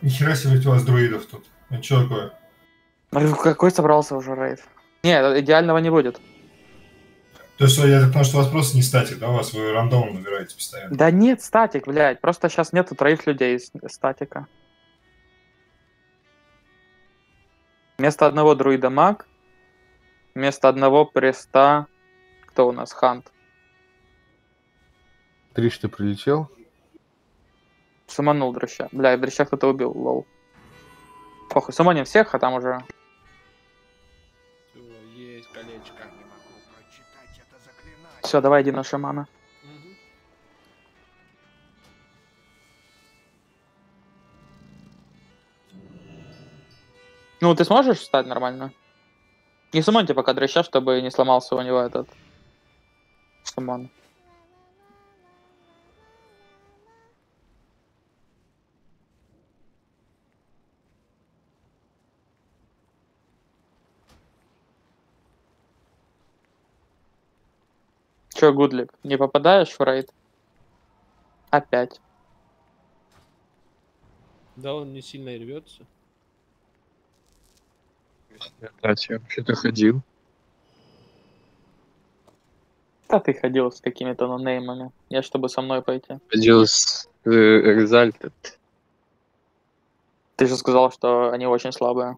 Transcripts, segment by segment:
Нихера себе у вас друидов тут. А что такое? Какой собрался уже рейд? Не, идеального не будет. То есть, я так понимаю, что у вас просто не статик, да? У вас вы рандомом набираете постоянно. Да нет, статик, блядь. Просто сейчас нету троих людей из статика. Вместо одного друида маг. Вместо одного преста... Кто у нас? Хант. Трижды прилетел. Суманул дрыща. Бля, дрыща кто-то убил, лол. Похуй, суманим всех, а там уже... Всё, есть колечко. Все, давай иди на шамана. Мгм. Ну, ты сможешь встать нормально? Не сумоньте пока дрыща, чтобы не сломался у него этот... Сумон. Чё, Гудлик, не попадаешь в рейд? Опять. Да, он не сильно и рвется. Кстати, я вообще-то ходил. Да ты ходил с какими-то нонеймами. Я чтобы со мной пойти. Ходил с Exalted. Ты же сказал, что они очень слабые.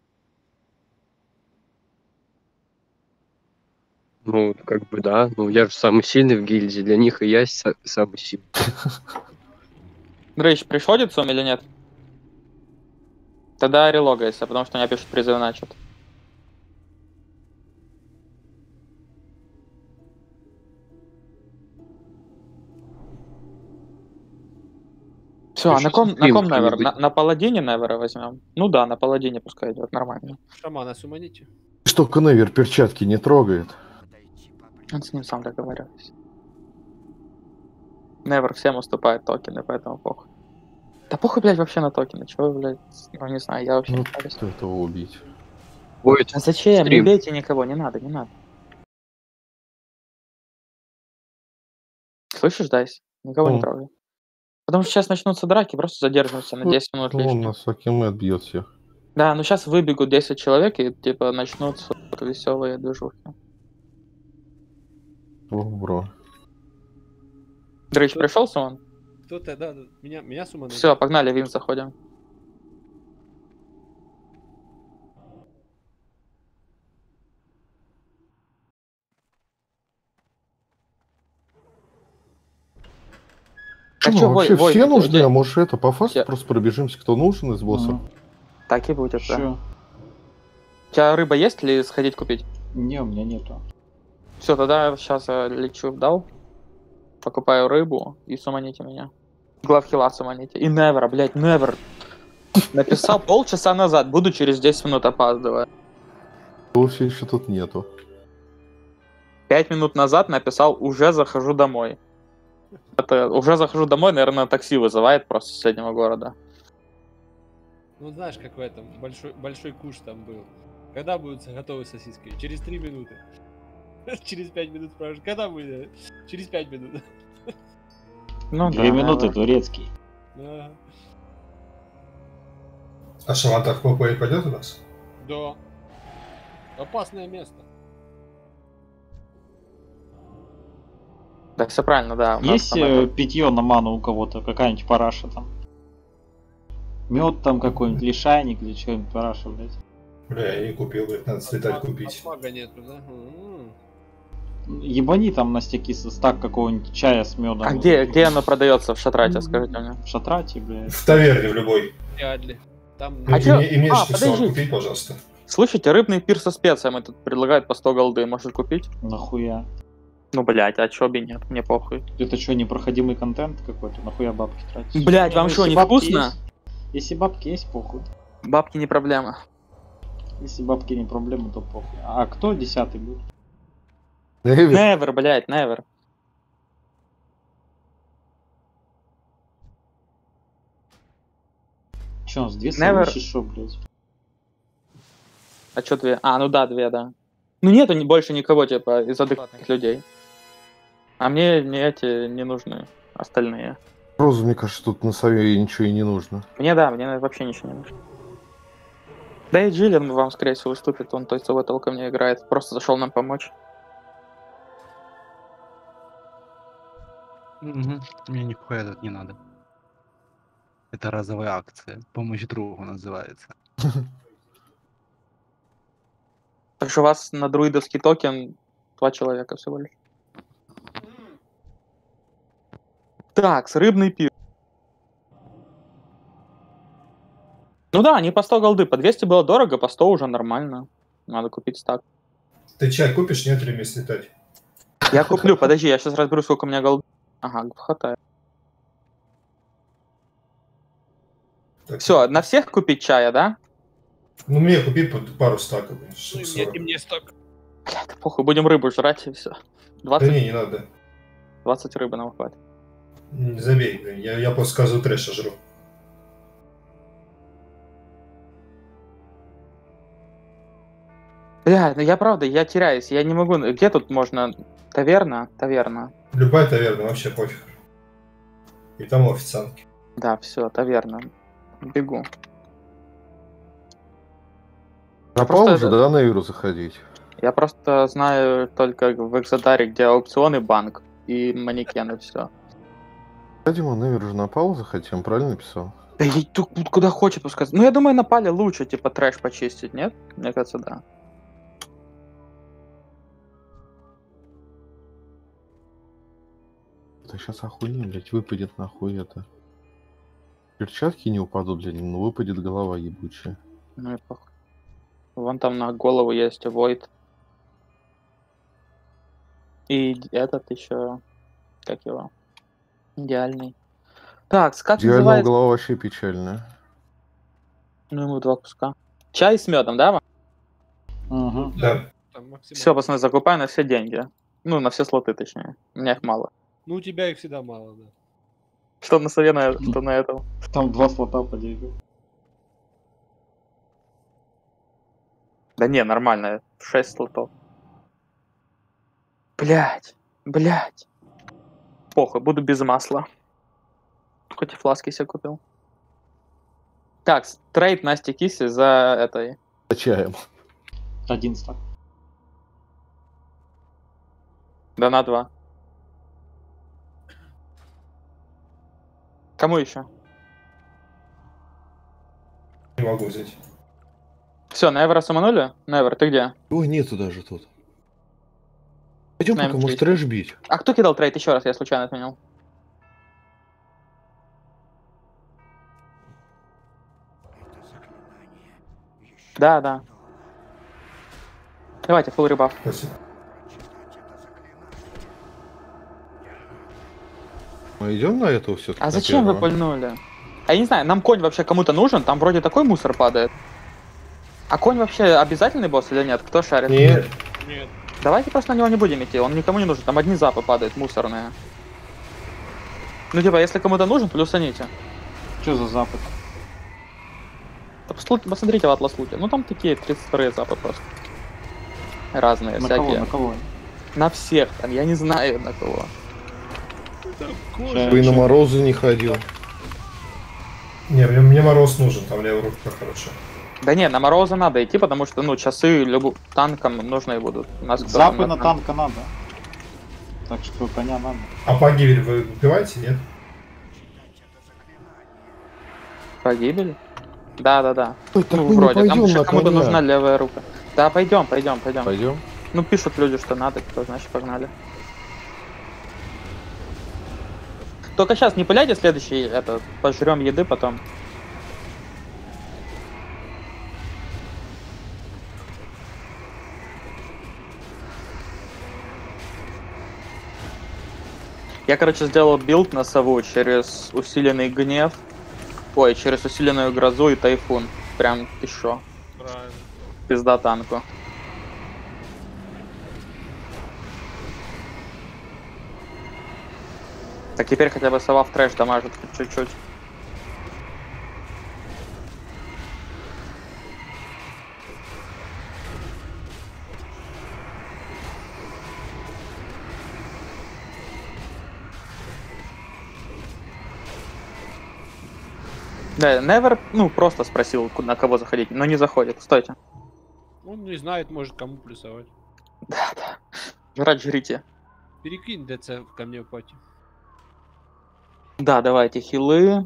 Ну, как бы да. Ну, я же самый сильный в гильдии. Для них и я самый сильный. Грейч приходит сум или нет? Тогда релогайся, потому что у меня пишут призыв начат. Все, а на ком Невер? На паладине Невера возьмем? Ну да, на паладине пускай идет, нормально. Шамана суманите. Что Коневер перчатки не трогает. Он с ним сам договаривался. Невер всем уступает токены, поэтому похуй. Да похуй, блядь, вообще на токены. Чего, блядь? Ну не знаю, я вообще Ну, не парюсь. кто этого убить? Будет А зачем? Не стрим. бейте никого, не надо, не надо. Слышишь, Дайс? Никого не трогай. Потому что сейчас начнутся драки, просто задержимся на 10 минут Ну, лишних. нас Акимед бьет всех. Да, ну сейчас выбегут 10 человек и типа начнутся веселые движухи. О, бро. Дрыч пришел, Суман? Кто-то, да, меня суманул. Все, погнали, вин заходим. Что, чё, вообще Вой, все нужны, где? а может это по фасту Я- просто пробежимся, кто нужен из боссов? Так и будет, да. Чё? У тебя рыба есть или сходить купить? Не, у меня нету. Все, тогда сейчас лечу в дал. Покупаю рыбу и суманите меня. Главхила суманите. И Невера, блядь, Невер. Написал полчаса назад, буду через 10 минут опаздывать. Его все еще тут нету. 5 минут назад написал, уже захожу домой. Это уже захожу домой, наверное, такси вызывает просто с соседнего города. Ну знаешь, как в этом, большой куш там был. Когда будут готовы сосиски? Через 3 минуты. Через 5 минут спрашивают, когда будет? Через 5 минут. Ну 2 да, минуты, Невер. турецкий. Ага. А шаман так в ПП пойдет у нас? Да. Опасное место. Да, все правильно, да. у нас Есть там это- питье на ману у кого-то, какая-нибудь параша там? Мед там какой-нибудь, лишайник или что-нибудь параша, блядь. Бля, я не купил, говорит, надо слетать купить. Мага нету, да? Ебани там на стеки стак какого-нибудь чая с медом. А где оно продается в шатрате, скажите мне? В шатрате, блядь. В таверне в любой. Ядли. Там А И чё? мне А, штук 40 подожди. купить, пожалуйста. Слушайте, рыбный пир со специями тут предлагают по 100 голды, может купить? Нахуя? Ну, блядь, а чё бы нет, мне похуй. Это что, непроходимый контент какой-то? Нахуя бабки тратить? Блядь, вам Если что, не бабки вкусно? есть- Если бабки есть, похуй. Бабки не проблема. Если бабки не проблема, то похуй. А кто 10-й будет? Невер, Невер, блядь, невер. Че, у нас 2 Never. совещи, шо, блядь? А чё 2? А, ну да, 2, да. Ну нету больше никого, типа, из адекватных людей. А мне эти не нужны, остальные. Розу, мне кажется, тут на сове ничего и не нужно. Мне да, мне вообще ничего не нужно. Да и Джиллиан вам, скорее всего, уступит, он той ЦВ толком не играет. Просто зашел нам помочь. Мне нихуя тут не надо. Это разовая акция. Помощь другу называется. Так что у вас на друидовский токен 2 человека всего лишь. Так, с рыбный пир. Ну да, они по 100 голды. По 200 было дорого, по 100 уже нормально. Надо купить стак. Ты чай купишь, нет времени слетать? Я куплю, подожди, я сейчас разберу, сколько у меня голды. Ага, хватает. Так. Все, на всех купить чая, да? Ну, мне купи пару стаков. Ну, штук и 40. мне сток. Бля, да похуй, будем рыбу жрать и все. Да 20, не надо. 20 рыбы нам хватит. Не забей, блин. Я просто сказываю трэша жру. Бля, ну я правда, я теряюсь, я не могу. Где тут можно? Таверна? Таверна. Любая таверна, вообще пофиг. И там официантки. Да, все, таверна. Бегу. Напал просто- уже, да, на Иру заходить? Я просто знаю только в Экзодаре, где аукцион и банк. И манекены, все. Димон, на Иру же напал заходить, он правильно написал? Да ей тут куда хочет пускай. Ну я думаю, на пале лучше, типа, трэш почистить, нет? Мне кажется, да. Да сейчас охуенно, блядь, выпадет нахуй это. Перчатки не упадут, блядь, но выпадет голова ебучая. Ну и похуй. Вон там на голову есть Void. И этот еще, как его, идеальный. Так, как Идеального называется? голова вообще печальная. Ну ему 2 куска. Чай с медом, да? Угу. Да. Там максимально. Все, пацаны, закупай на все деньги. Ну, на все слоты, точнее. У меня их мало. Ну, у тебя их всегда мало, да. Что на сове, что на этом. Там 2 слота по 9. Да не, нормально. 6 слотов. Блять. Похуй, буду без масла. Хоть и фласки себе купил. Так, трейд Насти Киси за этой. За чаем. 1 стак. Да на 2. Кому еще? Не могу взять. Все, Невера саманули? Невер, ты где? Ой, нету даже тут. Пойдем Наверное, пока, может, есть. трэш бить. А кто кидал трейд еще раз? Я случайно отменил. Да. Давайте, фулл ребаф. Спасибо. Мы идем на этого все-таки? А зачем вы пальнули? А я не знаю, нам конь вообще кому-то нужен? Там вроде такой мусор падает. А конь вообще обязательный босс или нет? Кто шарит? Нет. Нет. Давайте просто на него не будем идти, он никому не нужен. Там одни запы падают, мусорные. Ну типа, если кому-то нужен, плюсаните. Что за запад? Да посмотрите в Атлас Луте. Ну там такие 32 запы просто. Разные, На всякие. кого? На кого? На всех там, я не знаю на кого. Кожа. Вы на морозы не ходил. Не, мне мороз нужен, там левая рука хорошая. Да не, на Мороза надо идти, потому что, ну, часы танкам нужны будут. У нас кто-то Запы на танка надо. Так что коня надо. А погибель вы убиваете, нет? Погибель? Да. Ой, так Ну, мы не вроде. Там пойдем еще на кому-то коня. нужна левая рука. Да, пойдем. Пойдем. Ну, пишут люди, что надо, кто значит, погнали. Только сейчас не пыляйте следующий, это, пожрем еды потом. Я, короче, сделал билд на сову через усиленный гнев. Ой, через усиленную грозу и тайфун. Прям ты шо. Правильно. Пизда танку. Так теперь хотя бы сова в трэш дамажит хоть чуть-чуть. Да, Never, ну, просто спросил, на кого заходить, но не заходит. Стойте. Он не знает, может кому плюсовать. Да. Жрать жрите. Перекинь ДЦ ко мне в пати. Да, давайте хилы.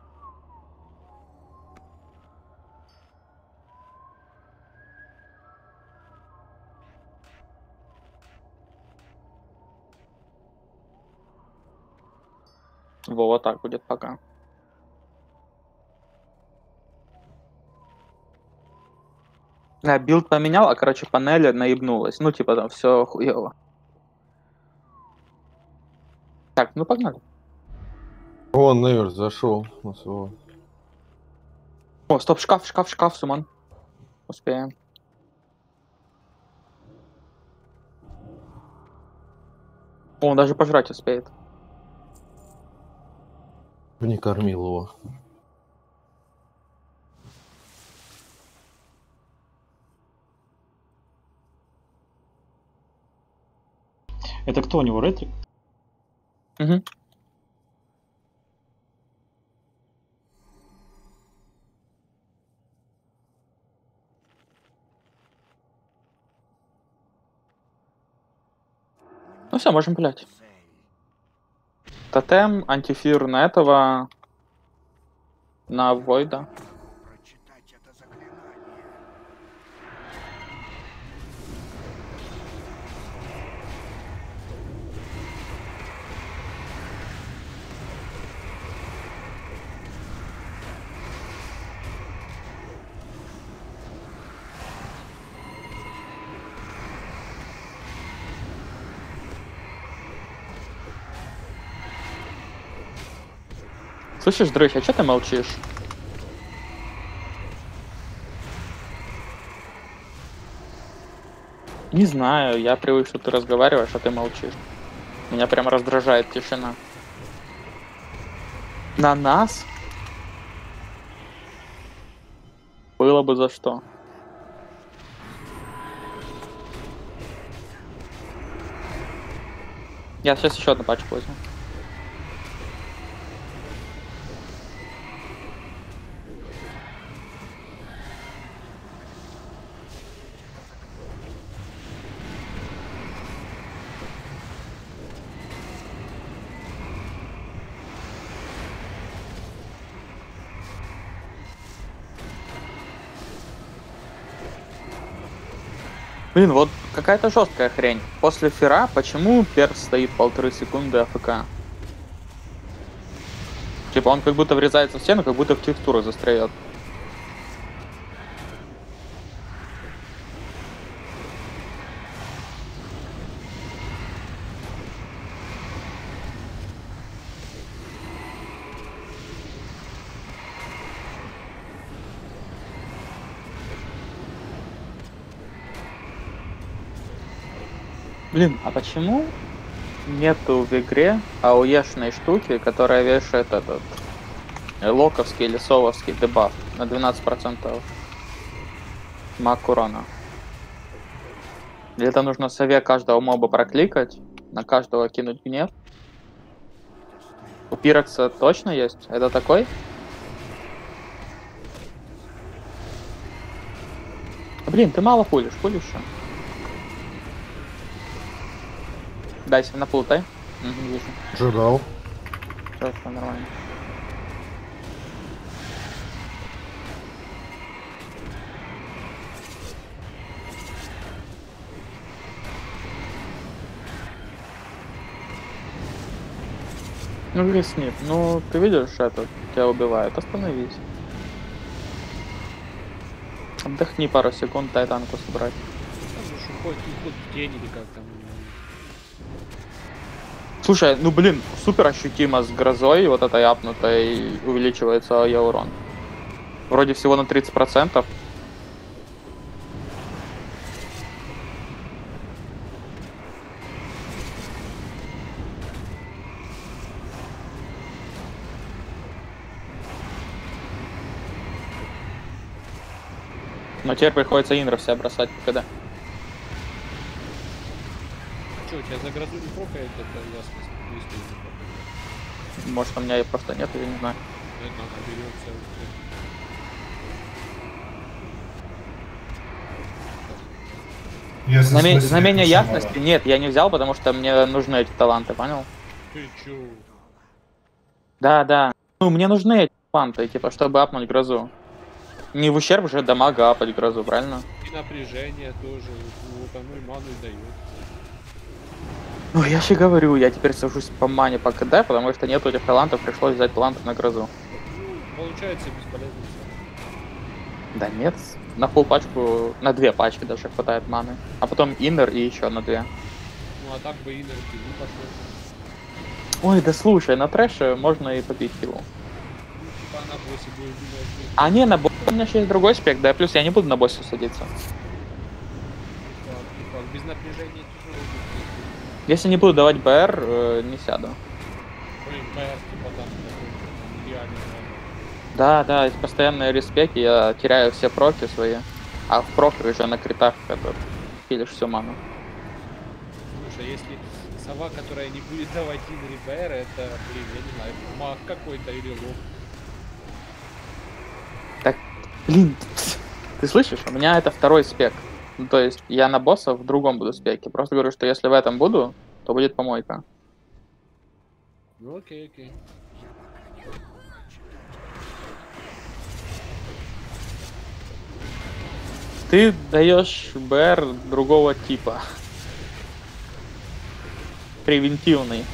Вот так будет пока. Да, билд поменял, а короче панель наебнулась. Ну, типа там все хуево. Так, ну погнали. Вон, Невер зашел на своего. О, стоп, шкаф, Суман. Успеем. О, он даже пожрать успеет. Не кормил его. Это кто у него, Ретрик? Угу. Ну все, можем пулять. Тотем, антифир на этого. На Войда. Слышишь, Дрыщ, а чё ты молчишь? Не знаю, я привык, что ты разговариваешь, а ты молчишь. Меня прям раздражает тишина. На нас? Было бы за что. Я сейчас еще одну пачку возьму. Блин, вот какая-то жесткая хрень. После фера почему перс стоит 1,5 секунды АФК? Типа он как будто врезается в стену, как будто в текстуру застряет. Блин, а почему нету в игре ауешной штуки, которая вешает этот локовский или сововский дебаф на 12% маг урона? Или это нужно сове каждого моба прокликать, на каждого кинуть гнев? У Пирокса точно есть? Это такой? Блин, ты мало пулишь еще. Дайся, наплутай. Угу, вижу. Ожидал. Все нормально. Ну, Грисмит, ну, ты видишь, это тебя убивает, остановись. Отдохни пару секунд, дай танку собрать. Там же уходит в тень или как там. Слушай, ну блин, супер ощутимо с грозой, вот этой апнутой, увеличивается ее урон. Вроде всего на 30%. Но теперь приходится инров себя бросать, когда. Че, у тебя за грозу не прокает, это ясно. Может, у меня и просто нет, я не знаю. Это она берется. Я за смысле Знамение пишу ясности? мало. Нет, я не взял, потому что мне нужны эти таланты, понял? Ты чё? Да. Ну, мне нужны эти таланты, типа, чтобы апнуть грозу. Не в ущерб же дамага апать грозу, правильно? И напряжение тоже. Вот оно и ману и дает. Ну, я же говорю, я теперь сажусь по мане по КД, потому что нету этих талантов, пришлось взять таланты на грозу. Ну, получается бесполезно. Да нет, на пол пачку, на 2 пачки даже хватает маны. А потом иннер и еще на 2. Ну а так бы иннер не пошел. Ой, да слушай, на трэше можно и попить киллу. Ну, типа на боссе будет думать. А не, на боссе у меня еще есть другой спек, да, плюс я не буду на боссе садиться. Типа, без напряжения тяжело будет. Если не буду давать БР, не сяду. Блин, БР типа там такой реально. Да, эти постоянные респеки, я теряю все проки свои. А в проках уже на критах это пилишь всю ману. Слушай, если сова, которая не будет давать иннер БР, это, блин, я не знаю, маг какой-то или лох. Блин, ты слышишь? У меня это второй спек. Ну, то есть я на босса в другом буду спеке. Просто говорю, что если в этом буду, то будет помойка. Ну окей. Ты даешь БР другого типа. Превентивный.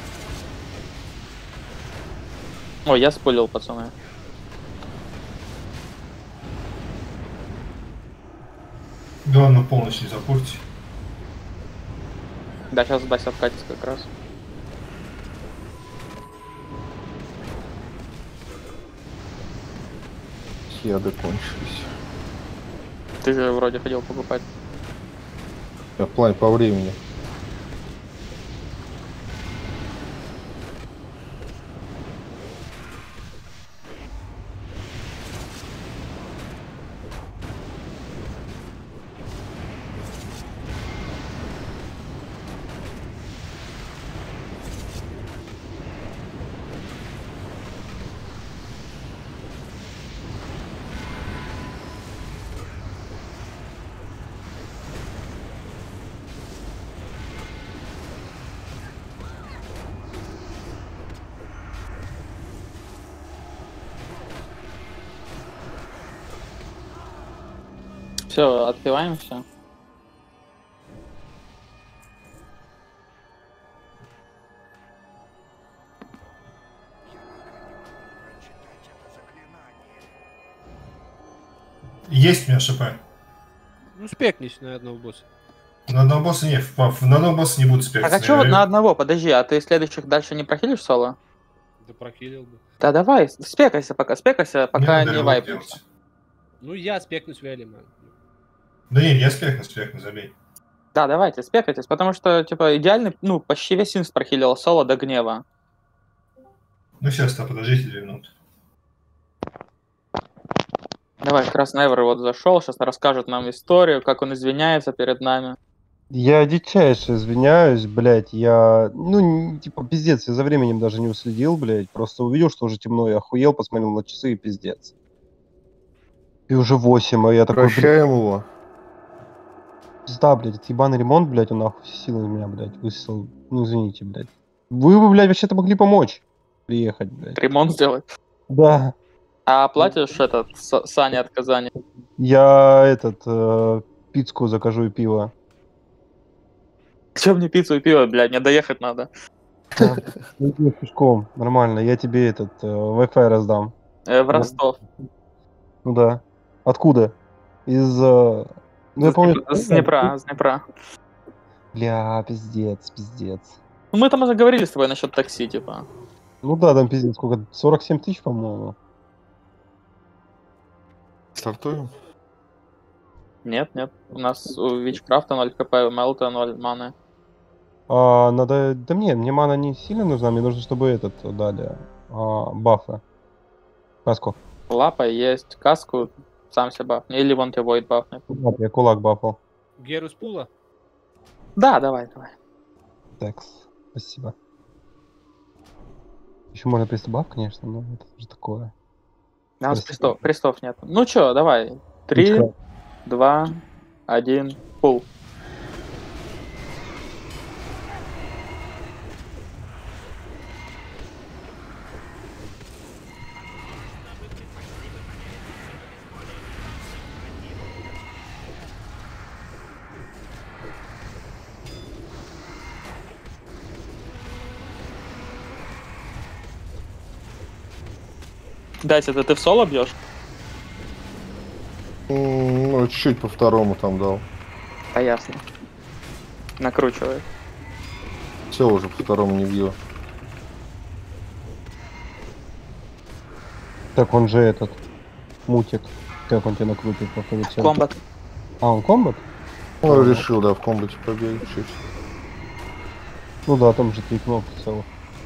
Ой, я спойлил, пацаны. Главное, полностью не запортить. Да, сейчас Бася откатится как раз. Хеды кончились. Ты же вроде хотел покупать. Я в плане по времени. Все, отпиваемся. Есть у меня ШП. Ну спекнись на одного босса. На одного босса не, на одного босса не буду спекать. Так а чё вот на одного? Подожди, а ты следующих дальше не прохилишь соло? Да прокилил бы. Да давай, спекайся, пока не вайпнешься. Ну я спекнусь Велима. Да не, я спекну, забей. Да, давайте, спекайтесь, потому что, типа, идеальный, ну, почти весь инст прохилил соло до гнева. Ну сейчас-то подождите 2 минуты. Давай, как раз Невер вот зашел, сейчас расскажет нам историю, как он извиняется перед нами. Я дичайше извиняюсь, блядь, я, типа, пиздец, я за временем даже не уследил, блядь, просто увидел, что уже темно, я охуел, посмотрел на часы и пиздец. И уже 8, а я такой, блядь, Прощаем его. пизда, блядь, этот ебаный ремонт, блядь, он нахуй все силы из меня, блядь, высосал. Ну, извините, блядь. Вы бы, блядь, вообще-то могли помочь приехать, блядь. Ремонт сделать. Да, А оплатишь этот, Сане от Казани? я пиццу закажу и пиво. Че мне пиццу и пиво, блядь, мне доехать надо. Да. Иди пешком, нормально, я тебе Wi-Fi раздам. В Ростов. Ну да. Откуда? Из... ну, я помню... С Днепра. Бля, пиздец. Ну, мы там уже говорили с тобой насчет такси, типа. Ну да, там пиздец, сколько? 47 тысяч, по-моему. Стартуем? Нет. У нас у Вичкрафта 0 хп, у Мелта 0 маны. Надо... Да мне мана не сильно нужна, мне нужно, чтобы дали. Бафы. Каску. Лапа есть, каску, сам себе бафни. Или вон тебе Void бафнет. Я кулак бафал. Герус пула? Да, давай. Текс. Спасибо. Еще можно приступав, конечно, но это же такое. У нас крестов нет. Ну чё, давай. 3, 2, 1, пул. Дайс, это ты в соло бьешь? Ну, чуть-чуть по второму там дал. А ясно. Накручивает. Все, уже по второму не бью. Так он же этот мутик. Как он тебя накрутит по поведению? Комбат. А, он комбат? Ну, решил, да, в комбате побегать чуть. Ну да, там же 3 кнопки целых.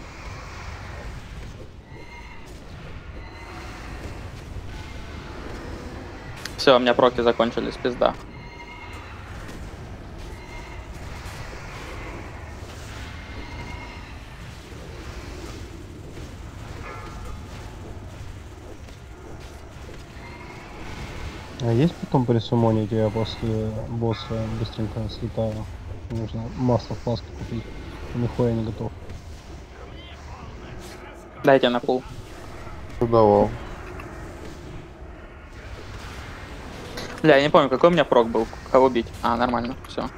Все, у меня проки закончились, пизда. А есть потом присумонить, я после босса быстренько слетаю. Нужно масло в фласке купить. Нихуя не готов. Дайте на пул. Давал. Бля, я не помню, какой у меня прок был. Кого бить? А, нормально, все.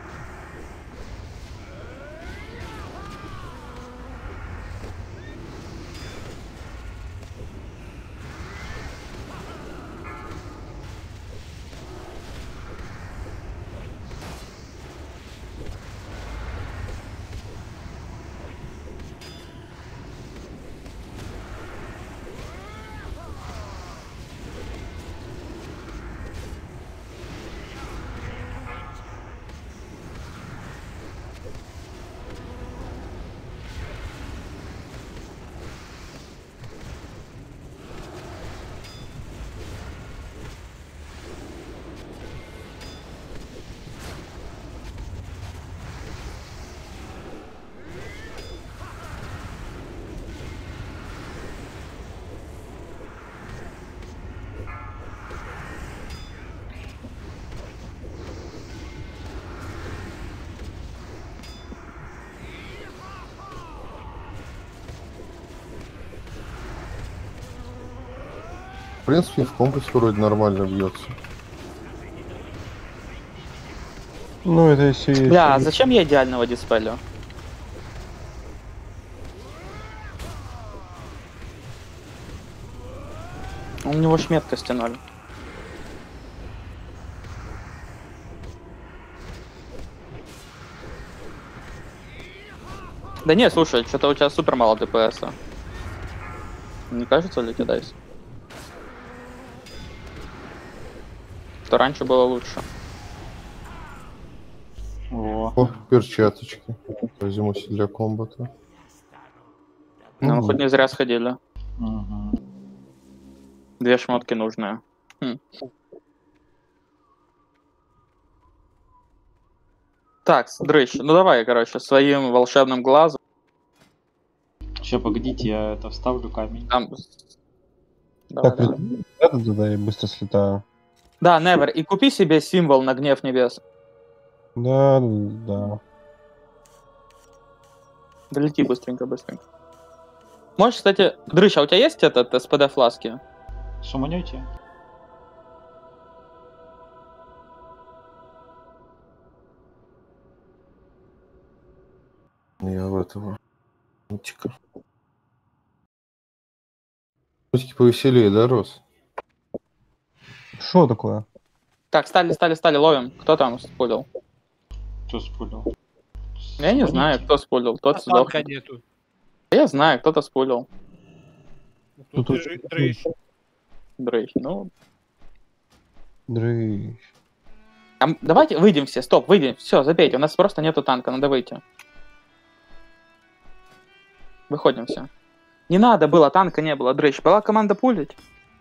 В принципе, в комплексе вроде нормально бьется. Ну это если... Бля, а зачем я идеального диспелю? У него ж меткости 0. Да не, слушай, что-то у тебя супер мало ДПС-а. Не кажется ли тебе, Дайс? Что раньше было лучше. О, перчаточки. Возьму себе для комбата. Ну, мы хоть не зря сходили. Мгм. 2 шмотки нужные. Так, дрыщ, ну давай, короче, своим волшебным глазом. Ща, погодите, я это вставлю камень. Там... Давай, Так, давай. да, я быстро слетаю. Да, Невер, и купи себе символ на гнев небес. Да, да. Долети быстренько, быстренько. Можешь, кстати, Дрыщ, а у тебя есть этот СПД фласки? Шуманете? Я в этого. Мутика. Мутики повеселее, да, Рос? Что такое? Так, стали, ловим. Кто там спулил? Кто спулил? Я не знаю, кто спулил. Тот сдох. Танка нету. Я знаю, кто-то спулил. Тут Тут- дрыщ. Дрыщ, ну... Дрыщ. Давайте выйдем все, стоп, выйдем. Все, забейте, у нас просто нету танка, надо выйти. Выходим все. Не надо было, танка не было, Дрыщ. Была команда пулить?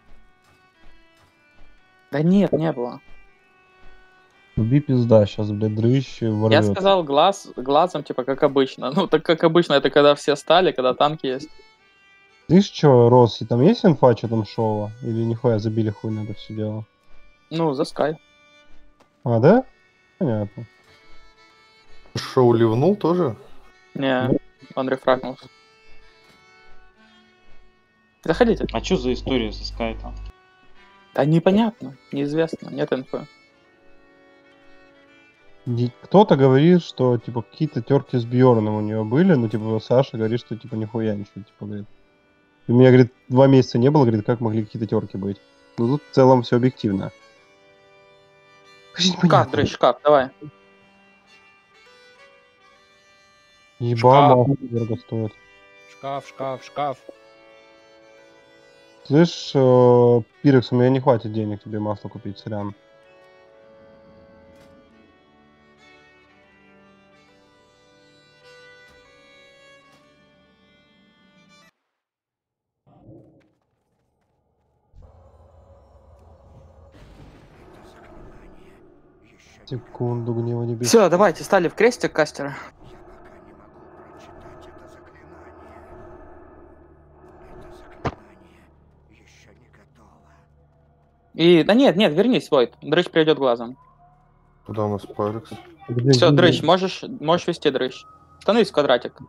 Да нет, не было. Уби пизда, сейчас, блядь, дрыщ Я ворвет. сказал глазом, типа, как обычно. Ну, так как обычно, это когда все стали, когда танки есть. Видишь, что, Рос, и там есть инфа, что там шоу? Или нихуя забили хуй на это все дело? Ну, за Скай. А, да? Понятно. Шоу ливнул тоже? Не, он рефрагнулся. Заходите. А что за история со скайтом? Да непонятно, неизвестно, нет инфы. Кто-то говорит, что типа какие-то терки с Бьорном у нее были, но типа Саша говорит, что типа нихуя ничего, типа говорит. И у меня, говорит, 2 месяца не было, говорит, как могли какие-то терки быть. Ну тут в целом все объективно. Очень Как, понятно. дрыщ, как, давай. Еба, дорого стоит. Шкаф, шкаф, шкаф. Слышь, Пирекс, у меня не хватит денег тебе масло купить, сорян. Секунду, гнева не бесит. Все, давайте, стали в крестик кастера. И, да нет, вернись, Войт. Дрыщ придет глазом. Куда у нас Парекс? Все, Дрыщ, можешь вести Дрыщ. Становись в квадратик.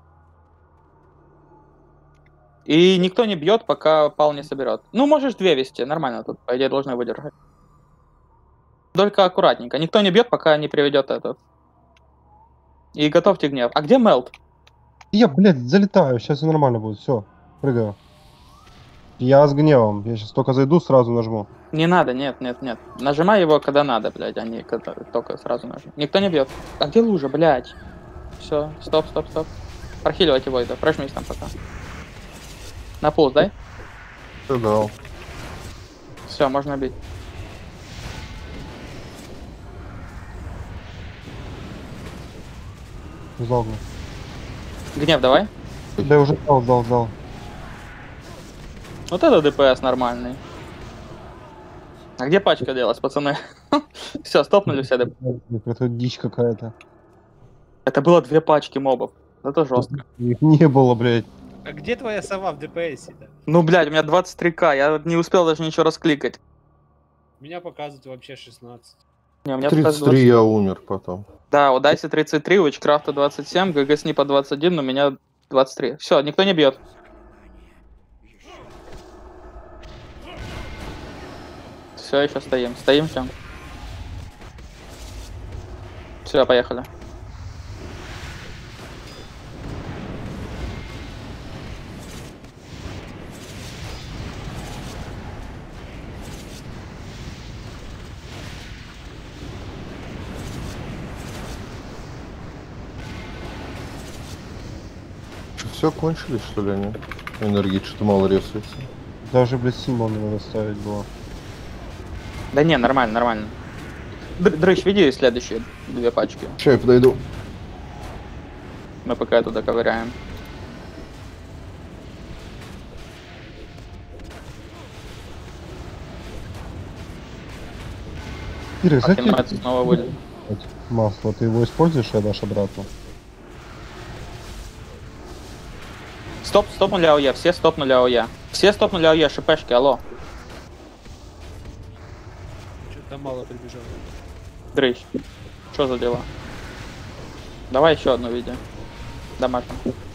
И никто не бьет, пока пал не соберет. Ну, можешь 2 вести, нормально тут, по идее, должны выдержать. Только аккуратненько. Никто не бьет, пока не приведет этот. И готовьте гнев. А где Мелт? Я, блядь, залетаю, сейчас все нормально будет, все, прыгаю. Я с гневом, я сейчас только зайду, сразу нажму. Не надо, нет. Нажимай его, когда надо, блядь, а не когда только сразу нажми. Никто не бьет. А где лужа, блядь? Все, стоп. Прохиливайте Войда, прожмись там пока. На пулс, дай? Ты дал. Все, можно бить. Залгну. Гнев давай. Да я уже дал. Вот это ДПС нормальный. А где пачка делась, пацаны? Все, стопнули все ДПС. Это дичь какая-то. Это было 2 пачки мобов. Это жестко. Их не было, блядь. А где твоя сова в ДПС-то? Ну, блядь, у меня 23к, я не успел даже ничего раскликать. Меня показывают вообще 16. Не, у меня 33 я умер потом. Да, у Дайси 33, у Вичкрафта 27, ГГ Снипа 21, у меня 23. Все, никто не бьет. Все, еще стоим. Стоим, все. Все, поехали. Все кончились, что ли, они? Энергии что-то мало рисуется. Даже, блядь, символ не надо ставить было. Да не, нормально. Дрыщ, веди следующие 2 пачки. Сейчас я подойду. Мы пока туда ковыряем. Пирекс, Как нравится, снова выйдет. масло, ты его используешь и отдашь обратно? Стопнули АОЕ, все стопнули АОЕ. Все стопнули АОЕ, шипешки, алло. Что-то мало прибежало. Дрыщ, что за дела? Давай еще одно видео. Домашнее.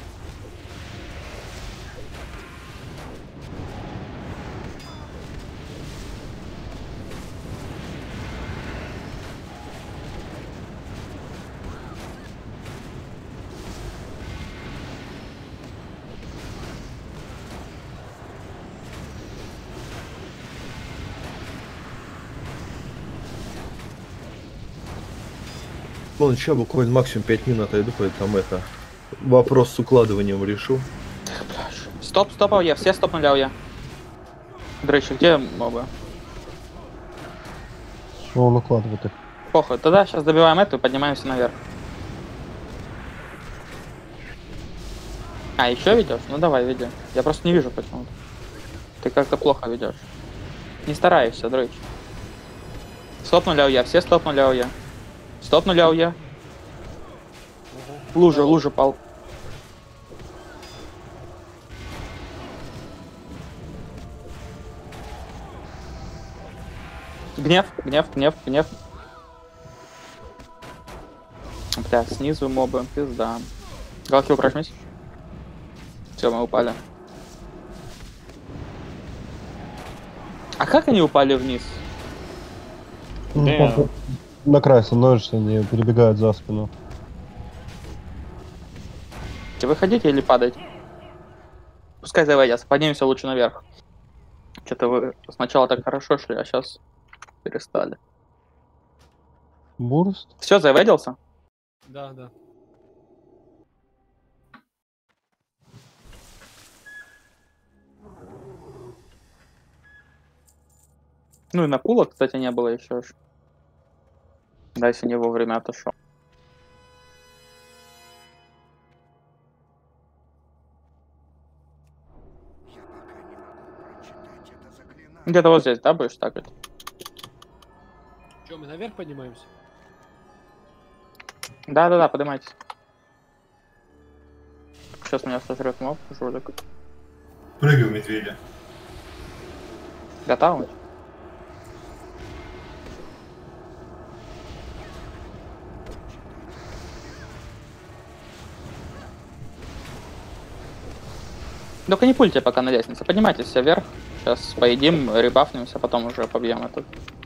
Ладно, сейчас буквально максимум 5 минут отойду, поэтому это... Вопрос с укладыванием решу. Стоп, АОЕ, все стопнули АОЕ. Дрыщ, где мобы? Ну, он укладывает их. Похуй, тогда сейчас добиваем эту и поднимаемся наверх. А, еще ведешь? Ну давай, веди. Я просто не вижу почему-то. Ты как-то плохо ведешь. Не старайся, Дрыщ. Стопнули АОЕ, все стопнули АОЕ. Стопнули АОЕ. Лужа пал. Гнев, гнев, гнев, гнев. Бля, снизу мобы, пизда. Галки упражнись. Все, мы упали. А как они упали вниз? Ну, Да. там на край становишься, они перебегают за спину. Вы ходите или падаете? Пускай заводятся, поднимемся лучше наверх. Что-то вы сначала так хорошо шли, а сейчас перестали. Бурст? Все, заведился? Да, да. Ну и на пула, кстати, не было еще. Да, если не вовремя отошел. Где-то вот здесь, да, будешь так? Че, мы наверх поднимаемся? Да-да-да, поднимайтесь. Сейчас меня сожрет моб, жулик. Прыгай в медведя. Готовы? Только не пульте пока на лестнице, поднимайтесь все вверх. Сейчас поедим, ребафнемся, потом уже побьем этот.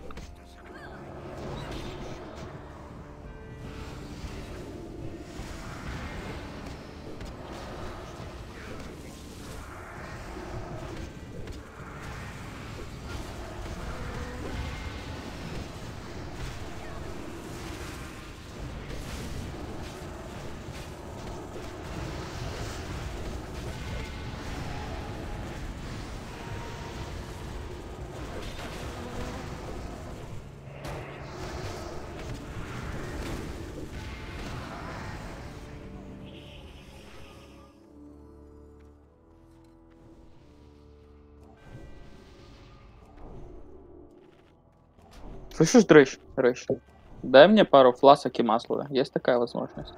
Слышишь, дрыщ? Дрыщ. Дай мне пару фласок и масла. Есть такая возможность?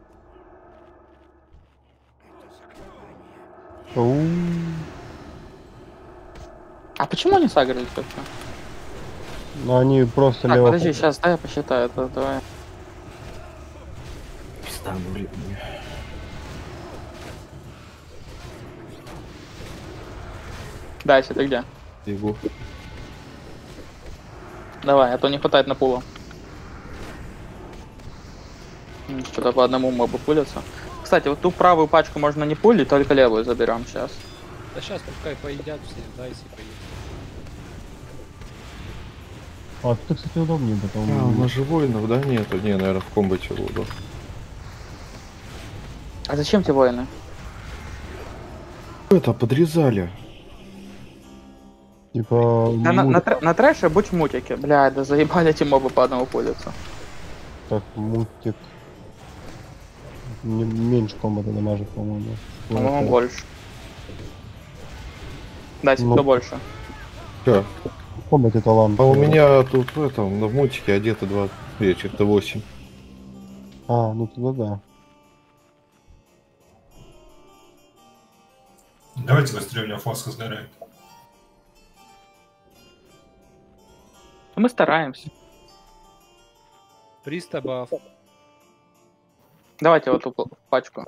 А почему они сагрились вообще? Ну они просто Так, лево. подожди, сейчас, дай я посчитаю. Это, давай. Пизда, блин. Дайся, ты где? Его. Давай, а то не хватает на пулу. Что-то по одному мобу пулятся. Кстати, вот ту правую пачку можно не пулить, только левую заберем сейчас. Да сейчас пускай поедят все, дайся поедят. А тут, кстати, удобнее, А, у потому нас же воинов, да, нету? Не, наверное, в комбате буду. А зачем тебе воины? Это, подрезали. типа Да, мут- на трэше будь мутики. Бля, да заебали эти мобы по одному пулятся. так, мультик. Меньше комбата дамажит, по-моему. По-моему, больше. Дайте, Ну. кто больше? Чё? В комбате талант. А у меня тут в этом, на мультике одеты 2, что-то 8. А, ну тогда да. Давайте быстрее, у меня фласка сгорает. Мы стараемся. Пристабав. Давайте вот эту пачку.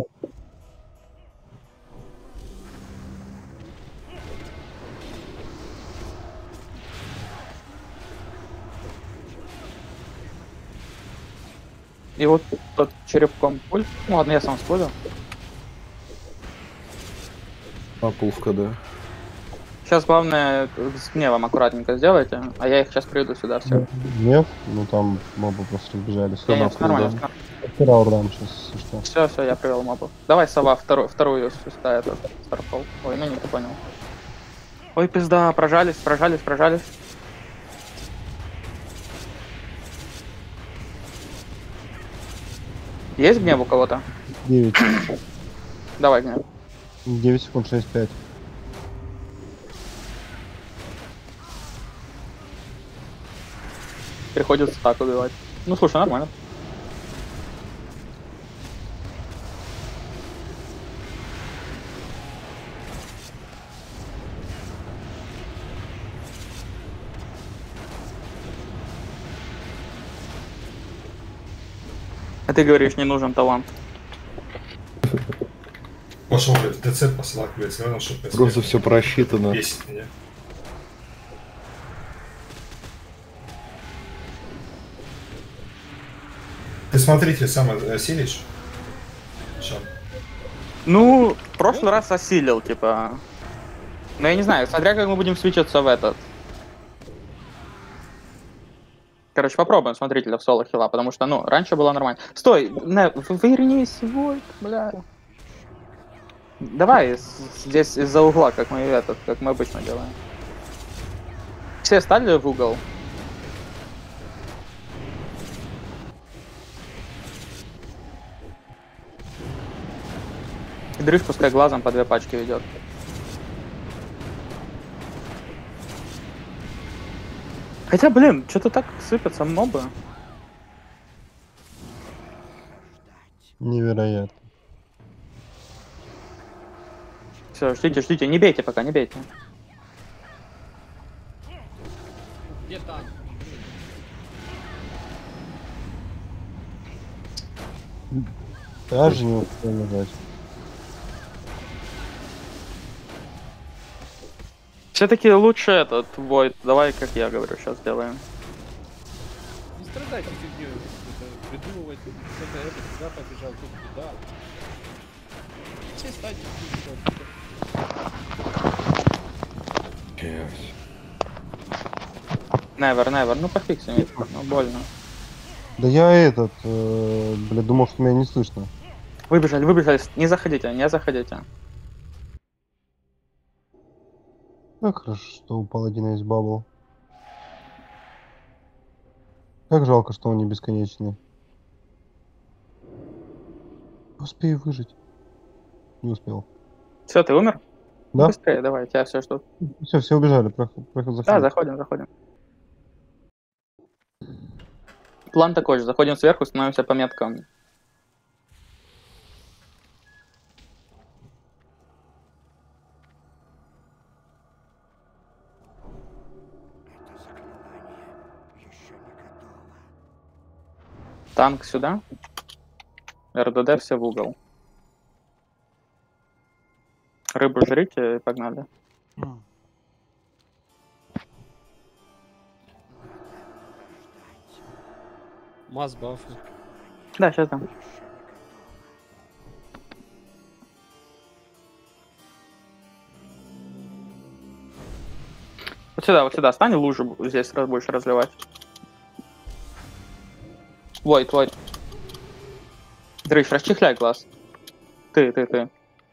И вот тот черепком пуль. Ну ладно, я сам спорю. Опувка, да. Сейчас главное с гневом аккуратненько сделайте, а я их сейчас приведу сюда все. Гнев, ну там мобы просто разбежались. Всё, Нет, нахуй, нормально. да. Второй уран сейчас, если что. Все, я привел мобу. Давай, сова, вторую сюда, этот старпол. Ой, ну не ты понял. Ой, пизда, прожались. Есть гнев у кого-то? 9. Давай гнев. 9 секунд, 6-5. Приходится так убивать. Ну слушай, нормально. А ты говоришь, не нужен талант. Пошел, блядь, ДЦ послал, блядь, сказал, что Просто все просчитано. бесит меня. Ты смотрите, сам осилишь? Шан. Ну, в прошлый раз осилил, типа. Но я не знаю, смотря как мы будем свечиться в этот. Короче, попробуем смотрителя в соло хила, потому что, ну, раньше было нормально. Стой, не, вернись, Войт, бля. Давай здесь из-за угла, как мы обычно делаем. Все стали в угол. И дрыж пускай глазом по 2 пачки ведет. Хотя, блин, что-то так сыпятся мобы. Невероятно. Все, ждите, не бейте пока, не бейте. Где танк? Даже не успел нажать. Все-таки лучше этот Void. Давай, как я говорю, сейчас сделаем. Не страдайте фигней, это придумывать, кто-то это туда побежал, тут туда. Все стадии Never, ну пофиксим, ну больно. Да я этот, бля, думал, что меня не слышно. Выбежали, не заходите. Как хорошо, что у паладина есть бабл. Как жалко, что он не бесконечный. Успею выжить. Не успел. Все, ты умер? Да? Быстрее, давай, тебя все ждут. Все убежали. Проход Да, заходим. заходим. План такой же, заходим сверху, становимся по меткам. Танк сюда. РДД все в угол. Рыбу жрите и погнали. Масс бафы. Да, сейчас там. Вот сюда, стань, лужу здесь будешь разливать. Войт. Дрыщ, расчехляй глаз. Ты.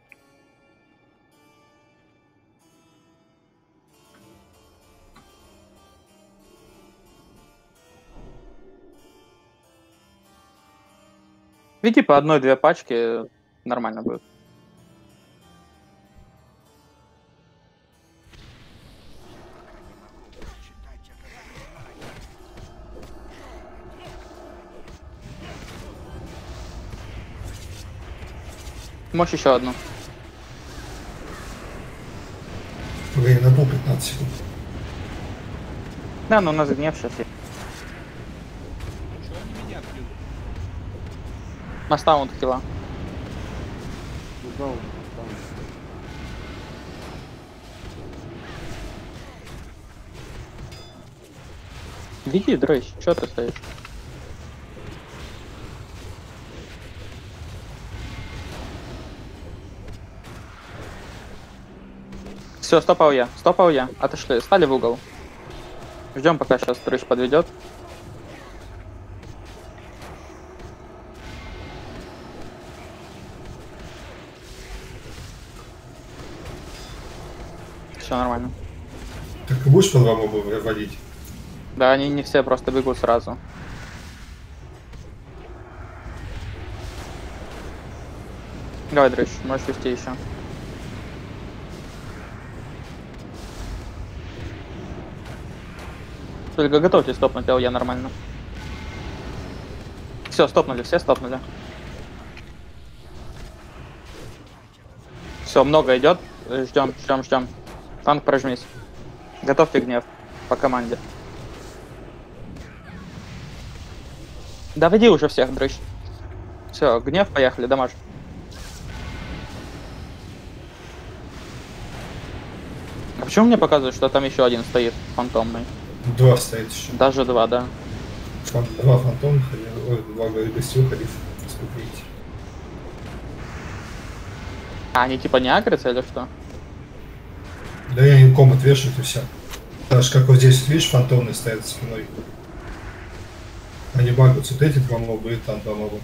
Веди по 1-2 пачки, нормально будет. Можешь еще одну. Время на пол 15 секунд. Да, но у нас гнев сейчас есть. Чего они меня бьют? Настаунт хила. Веди, дрыщ, что ты стоишь? Все, стопал я. Отошли, стали в угол. Ждем, пока сейчас дрыщ подведет. Все нормально. Так ты будешь по 2 моба выводить? Да, они не все просто бегут сразу. Давай, дрыщ, можешь вести еще. Только готовьтесь стопнуть, а я нормально. Все, стопнули, все стопнули. Все, много идет. Ждем. Танк, прожмись. Готовьте гнев по команде. Доведи уже всех, дрыщ. Все, гнев, поехали, дамаж. А почему мне показывают, что там еще один стоит фантомный? 2 стоит еще. Даже 2, да. 2 фантомных, ой, 2 гостевых, один смотрите. А они типа не агрятся или что? Да я им комнат вешают и все. Даже как вот здесь, видишь, фантомные стоят за спиной. Они багаются, вот эти 2 моба и там 2 моба.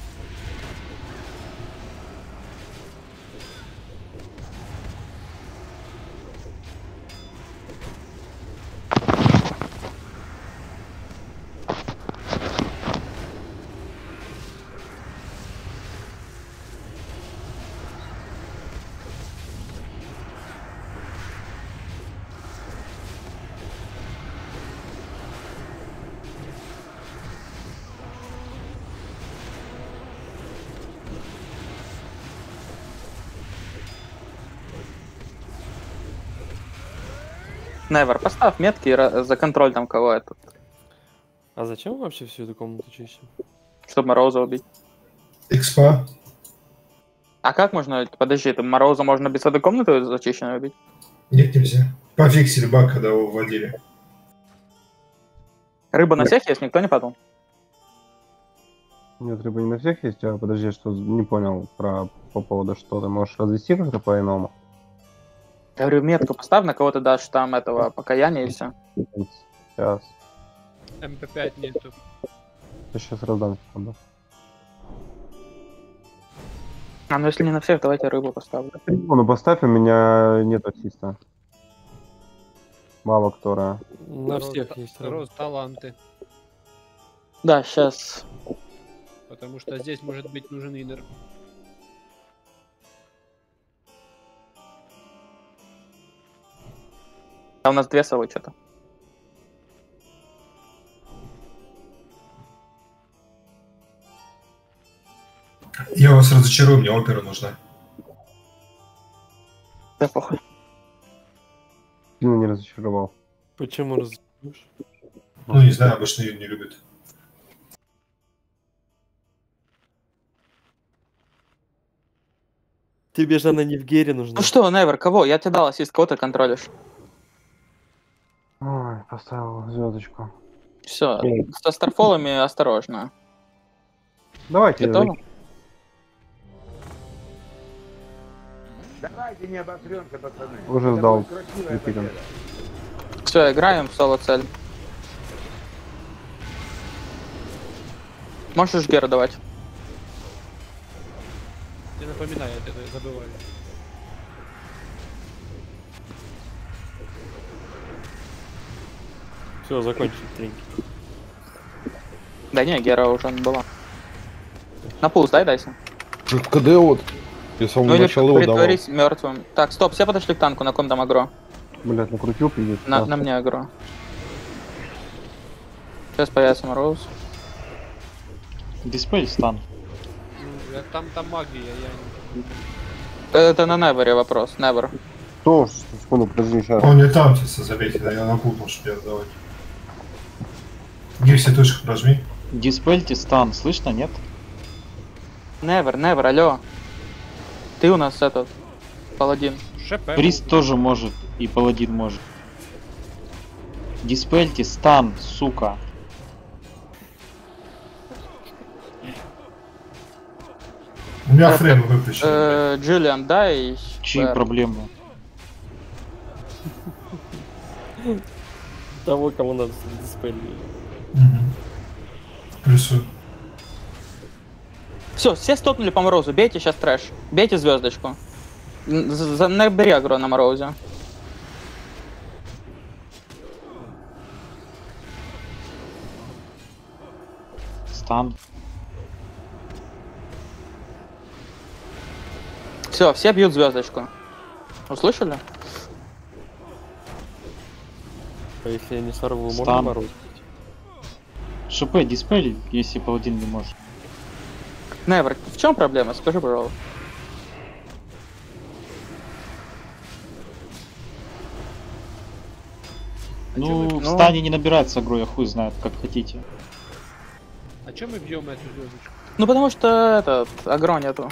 Невер, поставь метки и за контроль там кого это, А зачем вы вообще всю эту комнату чистим? чтобы Мороза убить. Экспа. А как можно, подожди, это Мороза можно без этой комнаты зачищенной убить? Нет, нельзя. Пофиксили баг, когда его вводили. Рыба на всех есть, никто не падал? Нет, рыба не на всех есть, а подожди, что не понял по поводу что ты можешь развести как-то по-иному? Я говорю, метку поставь, на кого ты дашь там этого покаяния и все. Сейчас. МП5 нету. Я сейчас раздам секунду. А ну если не на всех, давайте рыбу поставлю. Ну поставь, у меня нет ассиста. Мало которая. На всех есть. Рост таланты. Да, сейчас. Потому что здесь может быть нужен иннер. А у нас 2 совы что-то. Я вас разочарую, мне опера нужна. Да похуй. Ну, не разочаровал. Почему разочаруешь? Ну, не знаю, обычно ее не любят. Тебе же она не в гере нужна. Ну что, Невер, кого? Я тебе дал ассист, кого ты контролишь? Ой, поставил звездочку. Все, со старфолами осторожно. Давайте. Готово? Давайте не обосремся, пацаны. Уже сдал. Репитом. Все, играем в соло-цель. Можешь Геру давать? Я напоминаю, я это забываю. Все, закончили тренинг. Да не, Гера уже была. На пулс дай, дайся. КД вот. Я с самого Ну или начала его давал. притворись мертвым. Так, стоп, все подошли к танку, на ком там агро? Блять, накрутил пиздец. На мне агро. Сейчас появится Мороз. Диспель стан. Ну, там магия, я Это на Невере вопрос, Невер. Что? Секунду, подожди, сейчас. Он не там, сейчас заметьте, да, я напутал, что я давать. Где все точки прожми? Диспельте стан, слышно, нет? Невер, алло. Ты у нас этот, паладин. ШП. Прист тоже может, и паладин может. Диспельте стан, сука. У меня фрейм выключен. Джиллиан, дай. Чьи проблемы? Того, кому надо диспелить. Плюсую. Все, все стопнули по Морозу, бейте сейчас трэш. Бейте звездочку. Набери агро на Морозе. Стан. Все, все бьют звездочку. Услышали? А если я не сорву, можно Стан. морозить? ШП диспель, если паладин не может. Невер, в чем проблема? Скажи, пожалуйста. Ну, в стане не набирается агро, я хуй знает, как хотите. А чем мы бьем эту звездочку? Ну потому что этот, агро нету.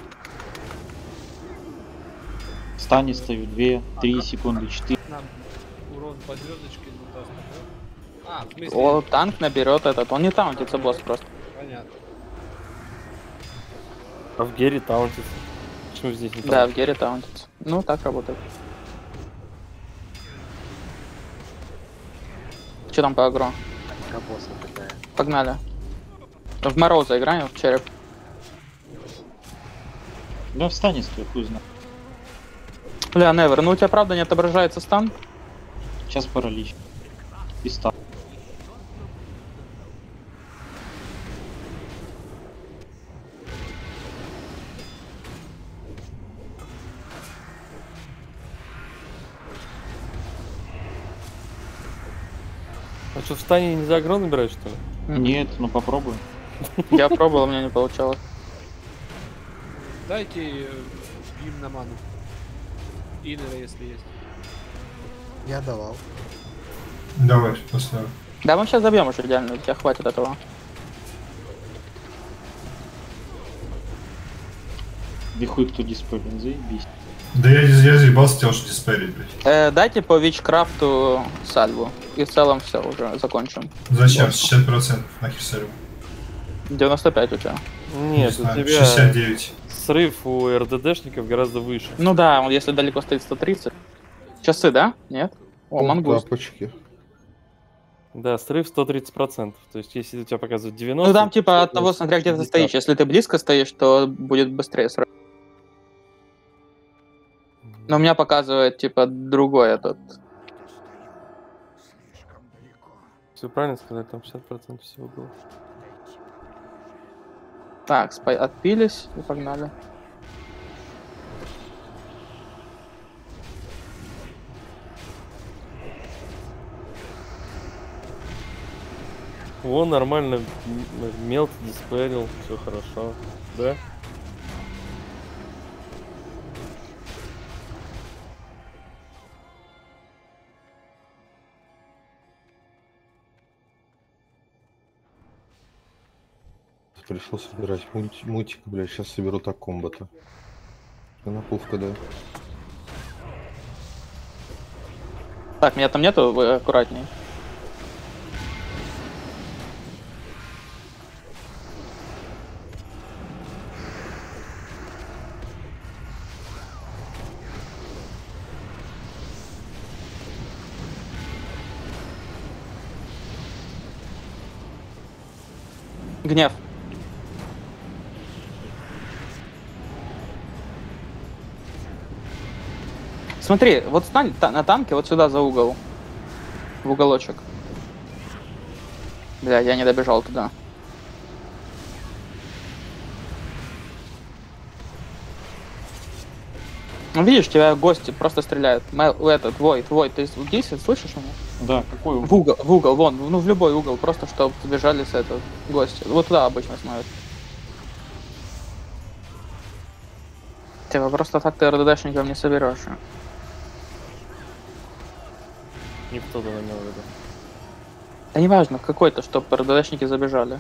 В стане стою 2, 3 секунды, 4. Нам урон по звездочке ну даст такой. А, в смысле? О, танк наберет этот, он не таунтится, босс просто. Понятно. А в Гере таунтится. Почему здесь не Да, таунтится? в Гере таунтится. Ну, так работает. Че там по агро? Погнали. В Мороза играем, в череп. Да в стане стою, хуй знает. Бля, Невер, ну у тебя правда не отображается стан? Сейчас паралич. И стан. А что, в стане не за агро набирать, что ли? Нет, ну попробуй. Я пробовал, у меня не получалось. Дайте им на ману. Инера, если есть. Я давал. Давай, поставлю. Да, мы сейчас забьем уже идеально, у тебя хватит этого. Да хуй кто диспелен, заебись. Да я заебался тебя уже диспелить, блядь. Дайте по Вичкрафту сальву. И в целом все, уже закончим. Зачем? 60% нахер сорю. 95 у тебя. Нет, у тебя 69. срыв у РДДшников гораздо выше. Ну да, он если далеко стоит 130. Часы, да? Нет? О, мангуст. Тапочки. Да, срыв 130%. То есть, если у тебя показывает 90... Ну там типа от то того, смотря где ты 50. стоишь. Если ты близко стоишь, то будет быстрее срыв. Но у меня показывает типа другой этот. Все правильно сказать, там 60% всего было. Так, отпились и погнали. О, нормально, мелт диспелил, все хорошо. Да? Пришел собирать мутика, блядь, сейчас соберу так комбата. Напувка, да. Так, меня там нету, вы аккуратней. Гнев. Смотри, вот стань на танке вот сюда за угол. В уголочек. Бля, я не добежал туда. Ну видишь, тебя гости просто стреляют. Этот, твой, ты здесь слышишь меня? Да, какой В угол, вон, ну в любой угол, просто чтобы сбежали с этого гости. Вот туда обычно смотрят. Типа просто так ты РДДшников не соберешь. Никто туда имел в виду. Да неважно, какой-то, чтобы РДДшники забежали.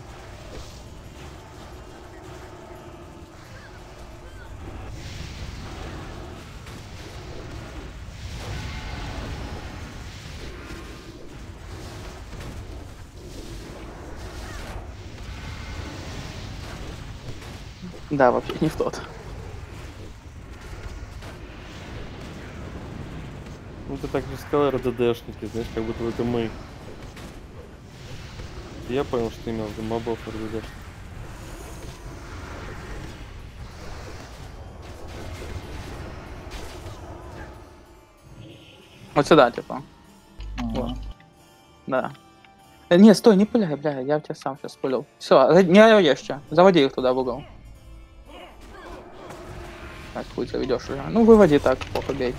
Да, вообще не в тот. Ну ты так же сказал РДДшники, знаешь, как будто это мы. Я понял, что ты имел в виду мобов РДДшников. Вот сюда, типа. Вот. Да. Не, стой, не пуляй, бля, я тебя сам сейчас пулил. Все, не еще. Заводи их туда в угол. Так, хуй заведешь уже. Ну, выводи так, плохо бейте.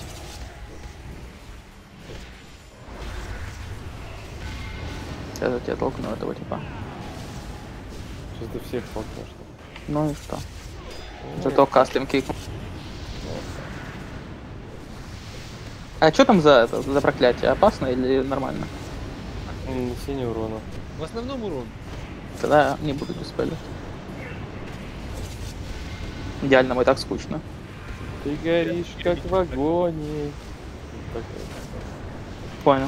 Сейчас я тебя толкну этого типа. Сейчас ты всех толкнешь. Ну и что? Зато кастом кик. А что там за проклятие? Опасно или нормально? Нанесение урона. В основном урон. Тогда не буду диспелить. Идеально, и так скучно. Ты горишь, как в огоне. Понял.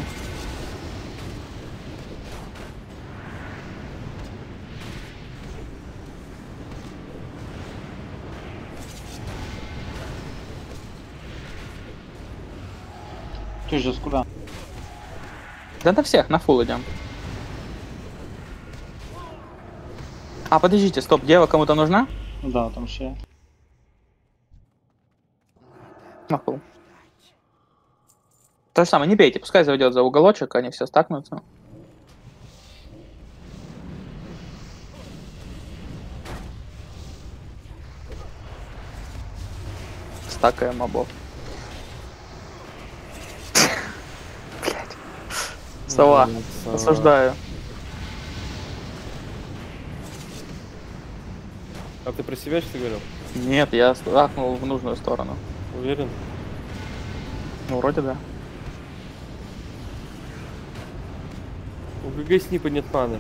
Ты же куда? Да на всех, на фул идем. А, подождите, стоп, дева кому-то нужна? Да, там ще. На фул. То же самое, не бейте, пускай зайдет за уголочек, они все стакнутся. Стакаем мобов. Блять. Сова, осуждаю. А ты про себя что говорил? Нет, я стакнул в нужную сторону. Уверен? Ну, вроде да. У ГГ снипа нет маны.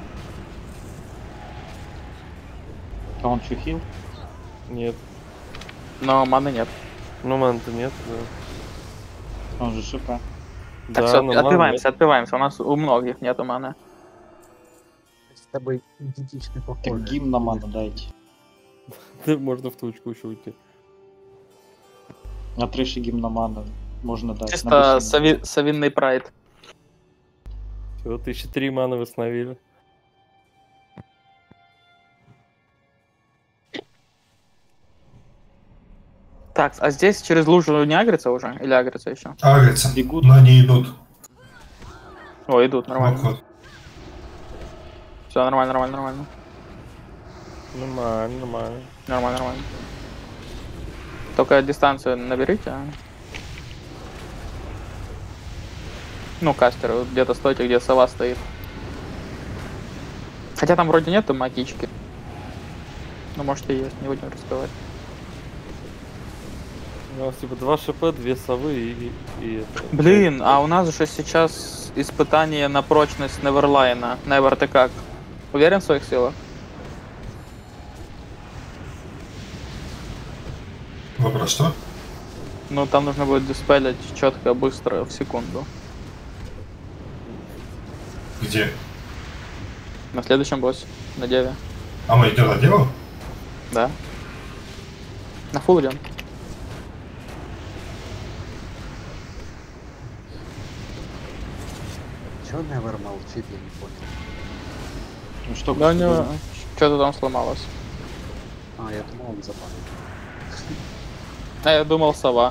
А он что, хил? Нет. Но маны нет. Ну маны-то нет, да. Он же ШП. Так, Да, все, но маны отбиваемся, отбиваемся. У нас у многих нету маны. С тобой идентичный Так похожий. гимн на ману дайте. нет. Можно в тучку еще уйти. На трэше гимн на ману можно дать. Чисто совинный прайд. Все, 1003 маны восстановили. Так, а здесь через лужу не агрится уже? Или агрится еще? Агрятся, Бегут. но не идут. О, идут, нормально. Вот. Все, нормально, нормально, нормально. Нормально, нормально. Нормально, нормально. Только дистанцию наберите, а? Ну, кастеры, вот где-то стойте, где сова стоит. Хотя там вроде нету магички. Ну, может и есть, не будем рисковать. У нас типа 2 ШП, 2 совы и это. Блин, а у нас же сейчас испытание на прочность Неверлайна. Невер, ты как? Уверен в своих силах? Вопрос что? Ну, там нужно будет диспелить четко, быстро, в секунду. Где? На следующем боссе, на деве. А мы идем на дело? Да. На фул идем. Чё Невер молчит, я не понял. Ну что, Да у него что-то там сломалось. А, я думал, он запал. А я думал, сова.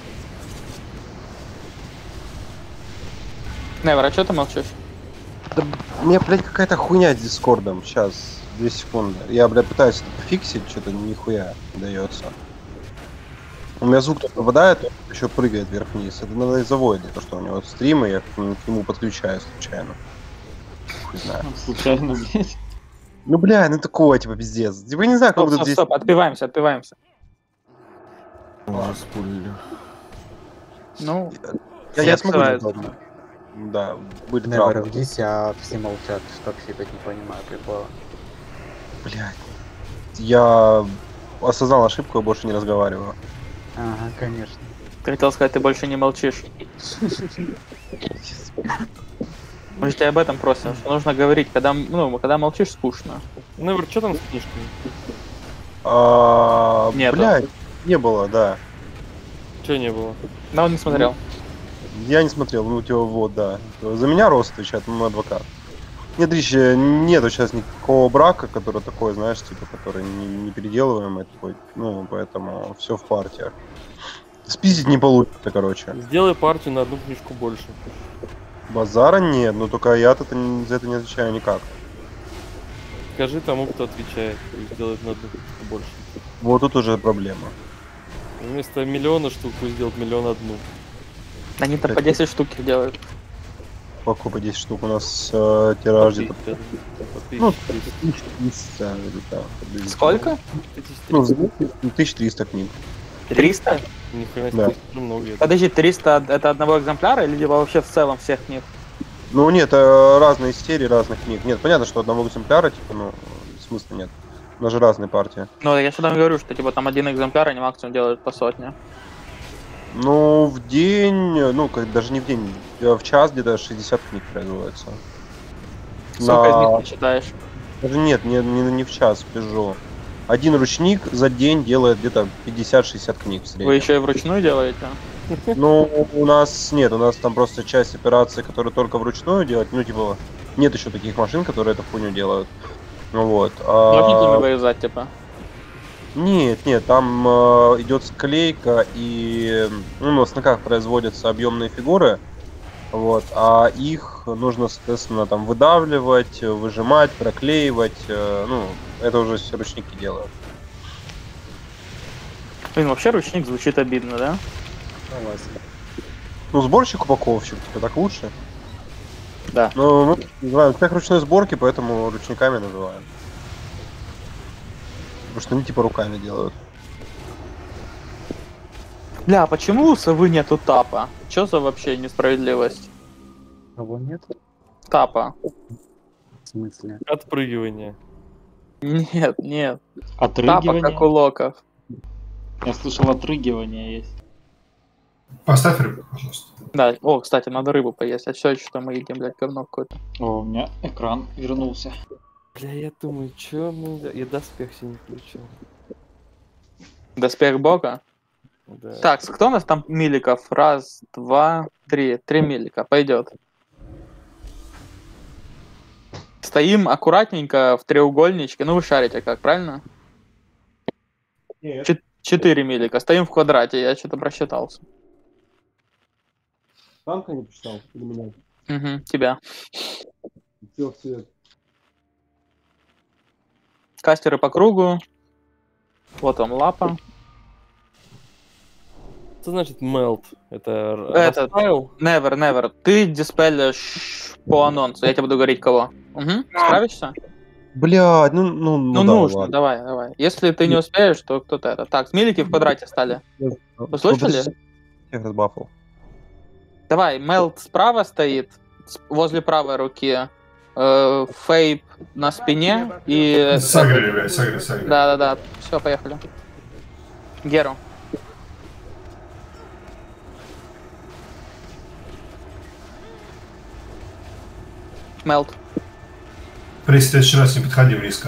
Невер, а что ты молчишь? Да, у меня, блядь, какая-то хуйня с Дискордом. Сейчас, 2 секунды. Я, блядь, пытаюсь это пофиксить, что-то нихуя дается. У меня звук только попадает, он еще прыгает вверх-вниз. Это надо из-за Войда, то что у него стримы, я к нему подключаю случайно. Хуй знаю. случайно, блядь. Ну, бля, ну такое, типа, пиздец. Типа, не знаю, как Стоп, тут стоп, здесь... стоп, отпиваемся, отпиваемся. Спулили. Ну, Я смогу отпиваются. сделать. Да, были Невер травмы. здесь, а все молчат. Что вообще, блядь, не понимаю прикола. Блядь. Я осознал ошибку, я больше не разговариваю. Ага, конечно. Ты хотел сказать, ты больше не молчишь. Мы же тебя об этом просим, что нужно говорить, когда, ну, когда молчишь, скучно. Невер, что там с книжками? Нету. Блядь, не было, да. Че не было? Да, он не смотрел. Я не смотрел, ну, типа, вот, да. За меня Рост отвечает, мой адвокат. Нет, Ричи, нету сейчас никакого брака, который такой, знаешь, типа, который не переделываемый такой. Ну, поэтому все в партиях. Спиздить не получится, короче. Сделай партию на одну книжку больше. Базара нет, но только я-то за это не отвечаю никак. Скажи тому, кто отвечает, пусть сделает на одну книжку больше. Вот тут уже проблема. Вместо миллиона штук пусть сделать 1 000 001. Они-то по 10 штук их делают. Пока по 10 штук у нас тираж где-то... Ну, 1300 или так. Сколько? Ну, 1300 книг. 300? Ни хрена Да. себе, много. Подожди, 300 это одного экземпляра или либо вообще в целом всех книг? Ну нет, разные серии разных книг. Нет, понятно, что одного экземпляра, типа, ну, смысла нет. На же разные партии. Ну, я всегда говорю, что типа там один экземпляр, они максимум делают по сотне. Ну, в день, ну, даже не в день, в час где-то 60 книг производится. Сколько из них ты читаешь? Даже нет, не в час, пижу. Один ручник за день делает где-то 50-60 книг в среднем. Вы еще и вручную делаете? Ну, у нас нет, у нас там просто часть операций, которые только вручную делать. Ну, типа, нет еще таких машин, которые эту хуйню делают. Ну вот. Ножницами вырезать, типа? Нет, там идет склейка и ну, на сныках производятся объемные фигуры. Вот, а их нужно, соответственно, там выдавливать, выжимать, проклеивать. Ну, это уже все ручники делают. Блин, вообще ручник звучит обидно, да? Ну, сборщик, упаковщик, типа так лучше. Да. Ну, мы называем цех ручной сборки, поэтому ручниками называем. Потому что они типа руками делают. Бля, а почему у совы нету тапа? Чё за вообще несправедливость? Кого нет? Тапа. В смысле? Отпрыгивание. Нет. Тапа, Отрыгивание. как у локов. Я слышал, отрыгивание есть. Поставь рыбу, пожалуйста. Да, о, кстати, надо рыбу поесть. А все, что мы едим, блядь, говно какое-то. О, у меня экран вернулся. Бля, я думаю, чё мы... Я доспех себе не включил. Доспех бога? Да. Так, кто у нас там миликов? Раз, два, три. 3 милика, пойдет. Стоим аккуратненько в треугольничке. Ну вы шарите как, правильно? Нет. 4 милика. Стоим в квадрате, я что-то просчитался. Танка не почитал или меня? Угу, тебя. Все в цвет. Кастеры по кругу. Вот он, лапа. Что значит melt? Это Этот, расправил? never. Ты диспелишь по анонсу. Я тебе буду говорить кого. Угу. Справишься? Блядь, ну Ну да, нужно, ладно. давай. Если ты не успеешь, то кто-то это. Так, милики в квадрате стали. Вы слышали? Я их разбафал. Давай, мелт справа стоит, возле правой руки. Фейп на спине и... Сагрили, блядь, сагрили. Да. Все, поехали. Геру. Мелт. При следующий раз не подходи близко.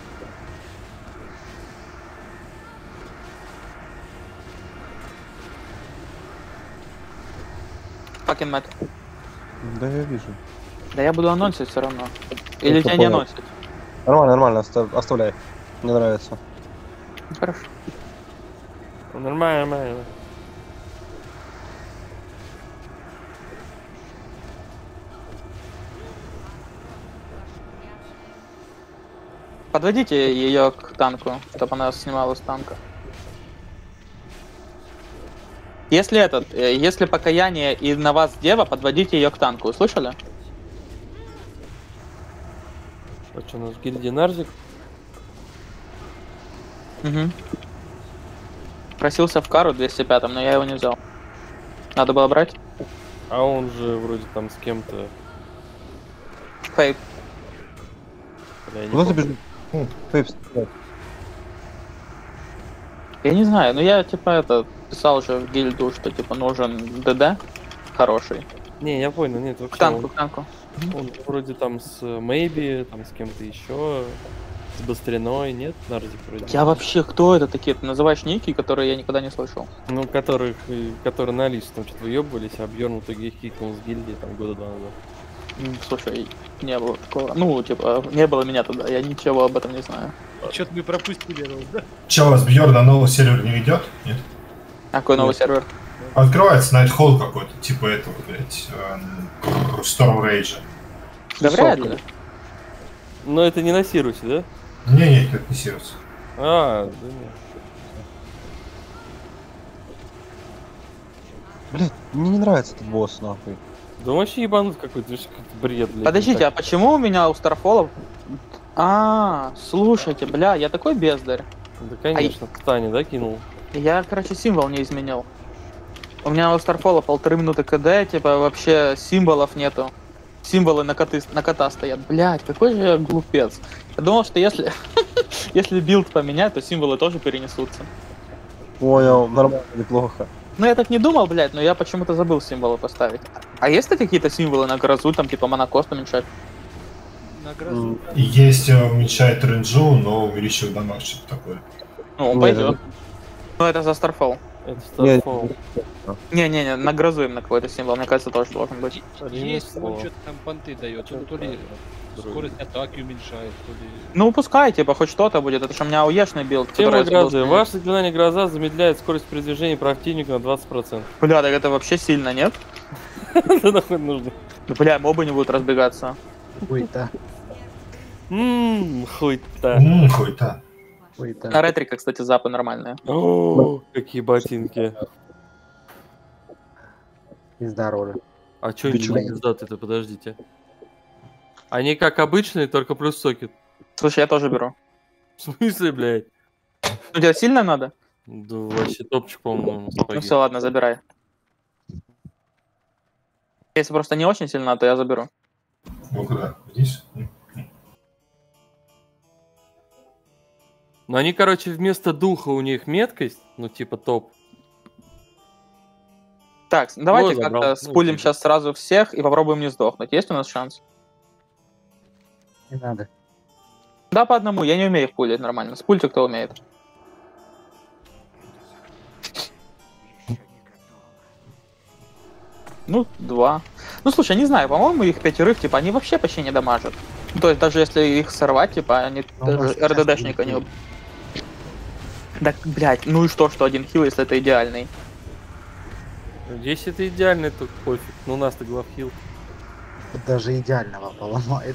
Fucking mad. Да, я вижу. Да я буду анонсить все равно. Или Это тебя не понял. анонсить? Нормально, оставляй. Мне нравится. Хорошо. Нормально. Подводите ее к танку, чтобы она снимала с танка. Если покаяние и на вас дева, подводите ее к танку. Услышали? А что, у нас в гильдии Нарзик? Угу. Просился в кару 205, но я его не взял. Надо было брать. А он же вроде там с кем-то... Фейп. Бля, я не Куда ты помню. бежишь? Фейп, стрелять. Я не знаю, но я писал уже в гильду, что типа нужен ДД хороший. Не, я понял, нет, вообще К танку, он, к танку. он вроде там с Мэйби, там с кем-то еще, с Быстриной, нет, Нарзик вроде. Я вообще, кто это такие? Ты называешь ники, которые я никогда не слышал. Ну, которые на лист там что-то выебывались, а Бьерн в итоге их кикнул с гильдии там года 2 назад. Слушай, не было такого. Ну, типа, не было меня туда, я ничего об этом не знаю. Что-то мы пропустили, Ром, да? Че, у вас Бьёрн на новый сервер не идет? Нет? А какой новый сервер? Открывается Nighthold какой-то, типа этого, блядь, Storm Rage. Да вряд ли. Но это не на Сирусе, да? Не, это не сервис. А, да нет. Блядь, мне не нравится этот босс, нахуй. Да он вообще ебанут какой-то, какой-то бред, блядь. Подождите, а почему у меня у Старфола... Слушайте, бля, я такой бездарь. Да, конечно, Таня, да, кинул? Я, короче, символ не изменил. У меня у Старфола 1,5 минуты КД, типа, вообще символов нету. Символы на кота стоят. Блядь, какой же я глупец. Я думал, что если... Если билд поменять, то символы тоже перенесутся. Понял, нормально, неплохо. Ну я так не думал, блядь, но я почему-то забыл символы поставить. А есть ли какие-то символы на грозу, там типа монокост уменьшать? На грозу. Есть уменьшает рейнджу, но увеличивает дамаг, что-то такое. Ну, он Нет, пойдет. Ну это за Starfall. Это Нет. Starfall. Не-не-не, на грозу именно какой-то символ, мне кажется, тоже должен быть. Есть, он Ремесло. что-то там понты дает, он то ли скорость атаки уменьшает, то ли... Ну пускай, типа, хоть что-то будет, это же у меня уешный билд. Тема который я забыл грозы. сменить. Ваше заклинание гроза замедляет скорость передвижения противника на 20%. Бля, так это вообще сильно, нет? Это нахуй нужно. Ну, бля, мобы не будут разбегаться. Хуй-то. Хуй-то. Хуй-то. Хуй-то. На ретрика, кстати, запы нормальные. О, какие ботинки. Пизда рожа. А чё Ты не чё? пиздаты-то, подождите. Они как обычные, только плюс сокет. Слушай, я тоже беру. В смысле, блядь? Ну тебе сильно надо? Да вообще топчик, по-моему, Ну сапоги. все, ладно, забирай. Если просто не очень сильно, то я заберу. Ну куда? Вниз? Но они, короче, вместо духа у них меткость, ну типа топ. Так, давайте забрал. как-то Ну, спулим окей. сейчас сразу всех и попробуем не сдохнуть. Есть у нас шанс? Не надо. Да, по одному, я не умею их пулить нормально. Спульте, кто умеет. Ну, 2. Ну, слушай, не знаю, по-моему, их 5, типа, они вообще почти не дамажат. Ну, то есть, даже если их сорвать, типа, они Ну, даже может, РДДшника не... Да, блядь, ну и что один хил, если это идеальный? Если это идеальный, то пофиг. Ну у нас-то главхил. Даже идеального поломает.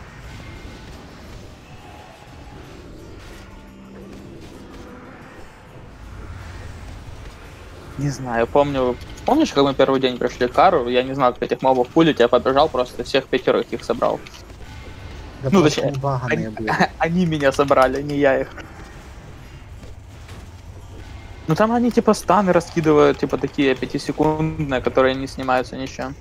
Не знаю, помню... Помнишь, как мы первый день пришли к Кару? Я не знал, как этих мобов пулить, я побежал, просто всех 5 их собрал. Да Ну, просто точнее, баганые были. Они меня собрали, не я их. Ну там они типа станы раскидывают, типа такие 5-секундные, которые не снимаются ничем.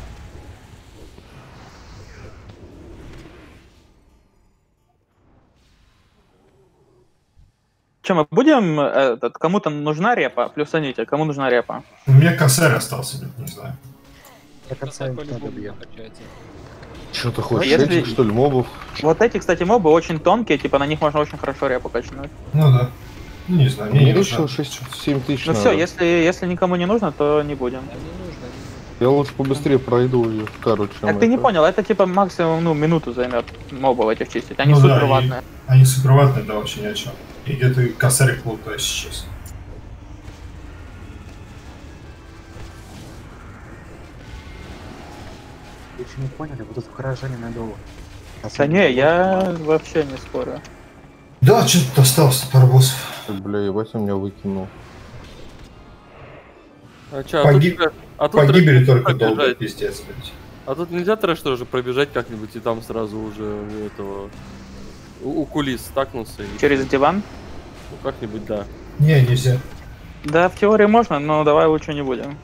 Че, мы будем, кому-то нужна репа? Плюсаните, кому нужна репа? У меня косарь остался, не знаю. До конца никто не добьет. Что ты хочешь, Если- этих, что ли, мобов? Вот эти, кстати, мобы очень тонкие, типа на них можно очень хорошо репу качнуть. Ну да. Ну не знаю, мне Мне не еще нужно. 6-7 тысяч Ну надо. все, если никому не нужно, то не будем. Да не нужно. Я лучше побыстрее пройду ее, короче. Так ты не понял, это типа максимум, ну, минуту займет мобов этих чистить. Они Ну да, супер и- ватные. Они суперватные, да, вообще ни о чем. И где-то косарик плутаю сейчас. Вы еще не поняли, вы тут вхоражали надолго. Да не, я вообще не спорю. Да, что-то осталось пара боссов. Бля, ебать, он меня выкинул. А чё, Погиб- а тут Погибели трэш только пробежать. долго, пиздец, блядь. А тут нельзя трэш тоже пробежать как-нибудь и там сразу уже у этого... У кулис стакнуться и... Через диван? Ну, как-нибудь, да. Не, нельзя. Да, в теории можно, но давай лучше не будем.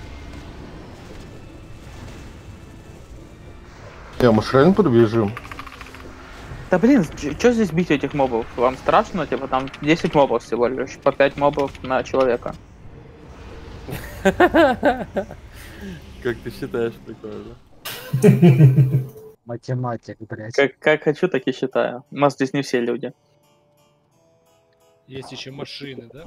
Мы ж реально пробежим? Да блин, что здесь бить этих мобов? Вам страшно? Типа там 10 мобов всего лишь, по 5 мобов на человека. Как ты считаешь, прикольно. Математик, блядь. Как хочу, так и считаю. У нас здесь не все люди. Есть еще машины, да?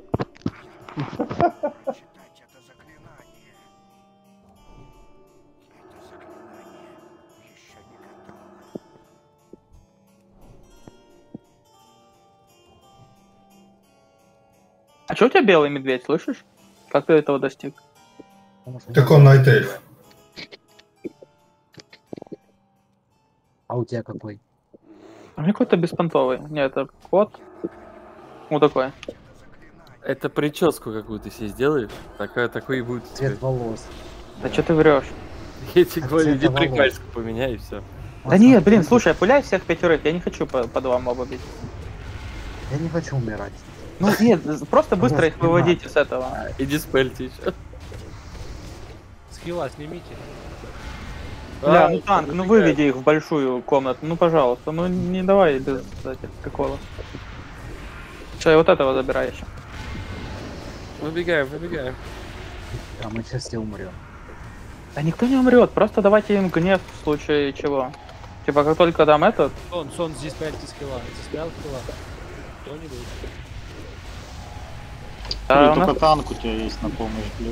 А что у тебя белый медведь, слышишь? Как ты этого достиг? Так он Night Elf. А у тебя какой? У меня какой-то беспонтовый. Не, это кот. Вот такой. Это прическу какую-то себе сделаешь, такой и будет. Цвет волос. Да что ты врешь? Я тебе говорю, цвета иди волос. прикольчик поменяй и все. Да нет, блин, слушай, пуляй всех 5, я не хочу по 2 моба бить. Я не хочу умирать. Ну нет, просто быстро их Не выводите с этого. И диспельте еще. Скилла снимите. Бля, ну танк, ну выведи их в большую комнату, ну пожалуйста, ну не давай без этих приколов. Что, я вот этого забираю еще. Выбегаем, выбегаем. А мы сейчас все умрем. Да никто не умрет, просто давайте им гнев в случае чего. Типа как только дам этот. Сон, здесь прячьте скилла. Здесь прям скилла. Кто-нибудь. А, у Только нас... танк у тебя есть на помощь, блядь.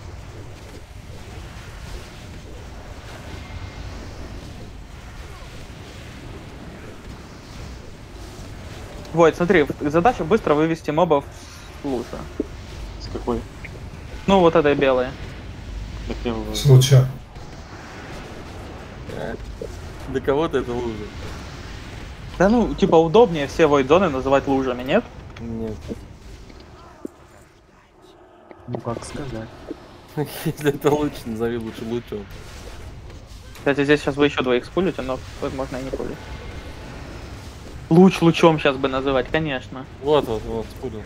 Вот, смотри, задача быстро вывести мобов с лужи. С какой? Ну вот этой белой. До первого. С луча. Для кого-то это лужа. Да ну, типа удобнее все войд-зоны называть лужами, нет? Нет. Ну как сказать. Если это луч, назови лучше лучом. Кстати, здесь сейчас вы еще двоих спулите, но возможно и не пулить. Луч лучом сейчас бы называть, конечно. Вот, спулил.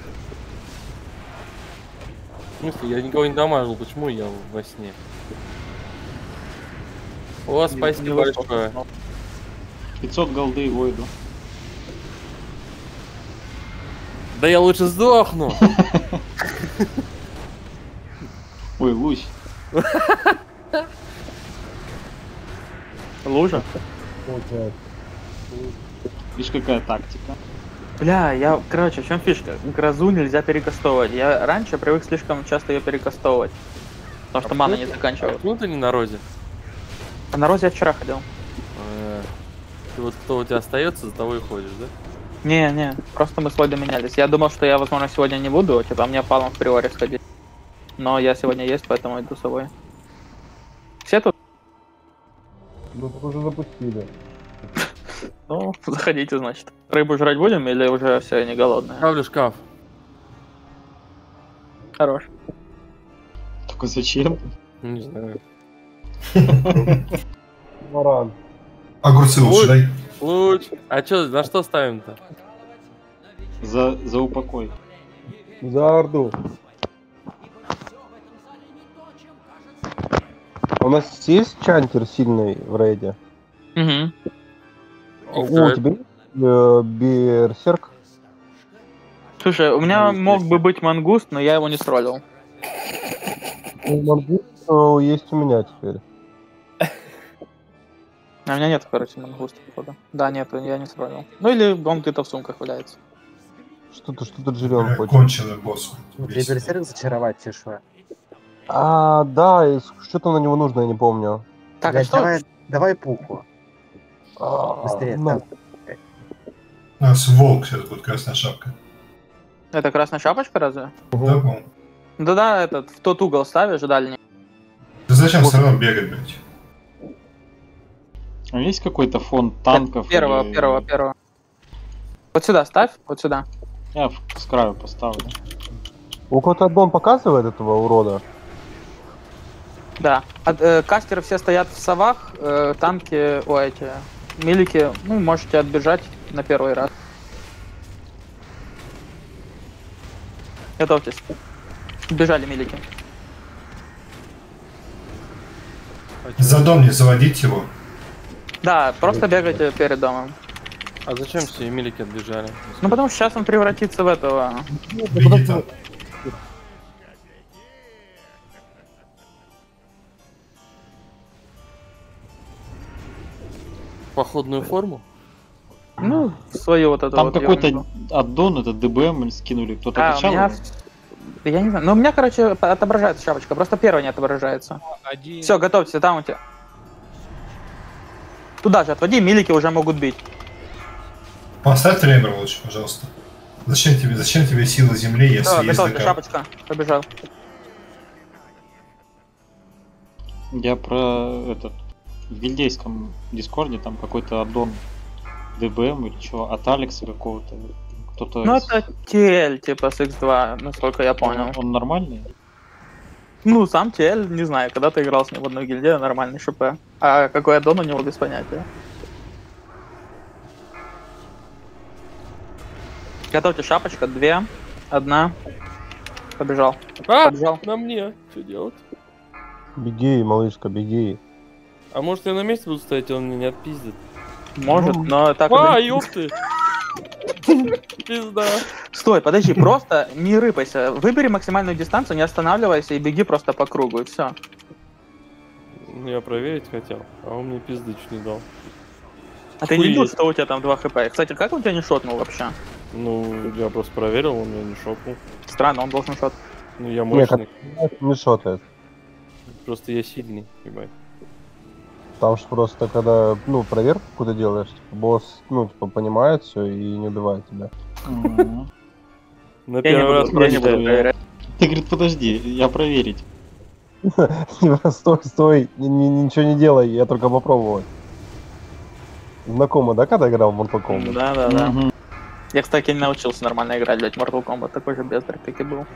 В смысле, я никого не дамажил, почему я во сне? О, спасибо большое. 500 голды войду. Да я лучше сдохну. Ой, луч. Лужа? Видишь, какая тактика. Бля, короче, в чем фишка? Грозу нельзя перекастовывать. Я раньше привык слишком часто ее перекастовывать. Потому что мана не заканчивалась. Ну ты не на розе. А на розе я вчера ходил. Ты вот кто у тебя остается, за того и ходишь, да? Не, просто мы с Войдом менялись. Я думал, что я, возможно, сегодня не буду, типа, мне палом в приоре сходить. Но я сегодня есть, поэтому иду с собой. Все тут? Ну, уже запустили. Ну, заходите, значит. Рыбу жрать будем или уже все, не голодные? Ставлю шкаф. Хорош. Только зачем? Не знаю. Варан. Огурцы лучше дай. Луч. А чё, на что ставим-то? За упокой. За Орду. У нас есть чантер сильный в рейде? Угу. У тебя есть берсерк? Слушай, у меня мог бы быть мангуст, но я его не сролил. Мангуст есть у меня теперь. А у меня нет, короче, мангуста, походу. Да, нет, я не сролил. Ну или он где-то в сумках валяется. Что-то жрём хочет. Конченый босс. Для берсерк зачаровать чешуя. А, да, и что-то на него нужно, я не помню. Так, Блядь, а что? давай пуху. Быстрее. Ну, У нас волк сейчас будет, красная шапка. Это красная шапочка разве? Да, по-моему. Да, этот, в тот угол ставишь, дальний. Да зачем все равно бегать, блядь? А есть какой-то фон танков? Первого. Вот сюда ставь, вот сюда. Я с краю поставлю. у кого-то аддон показывает этого урода? Да. Кастеры все стоят в совах, танки, эти, милики, ну, можете отбежать на первый раз. Готовьтесь. Бежали милики. За дом не заводить его. Да, просто бегайте перед домом. А зачем все милики отбежали? Ну потому что сейчас он превратится в этого. Беги там. Походную форму? Ну, свою вот эту Там вот какой-то ерунду. аддон, это ДБМ скинули, кто-то А, у качал меня... его? Я не знаю. Но у меня, короче, отображается шапочка. Просто первая не отображается. Все, готовьте, там у тебя. Туда же отводи, милики уже могут бить. Поставь таймер лучше, пожалуйста. Зачем тебе сила земли, если Все, есть готовьте, ДК? шапочка. Побежал. Я про этот в гильдейском дискорде там какой-то аддон ДБМ или что, от Алекса какого-то. Кто-то. Ну это TL, типа с X2, насколько я понял. Он нормальный? Ну, сам TL, не знаю, когда-то играл с ним в одной гильдии, нормальный ШП. А какой аддон у него, без понятия. Готовьте шапочка, 2, 1. Побежал. А, Побежал. на мне. Что делать? Беги, малышка, беги. А может я на месте буду стоять, и он меня не отпиздит? Может, но так... А, ёпты! Пизда. Стой, подожди, просто не рыпайся. Выбери максимальную дистанцию, не останавливайся и беги просто по кругу, и все. Я проверить хотел, а он мне пизды чуть не дал. А ты не видел, Охуеть. что у тебя там 2 хп? Кстати, как он тебя не шотнул вообще? Ну, я просто проверил, он меня не шотнул. Странно, он должен шот. Ну, я Нет, мощный. не шотает. Просто я сильный, ебать. Там же просто, когда, ну, проверку куда делаешь, типа, босс, ну, типа, понимает все и не убивает тебя. Мгм. На Я не первый раз буду, я не буду прочитаю. проверять. Ты, говорит, подожди, я проверить. Стой, ничего не делай, я только попробовать. Знакомо, да, когда играл в Mortal Kombat? Да. Мгм. Я, кстати, не научился нормально играть, блядь, Mortal Kombat такой же бездарь, как и был.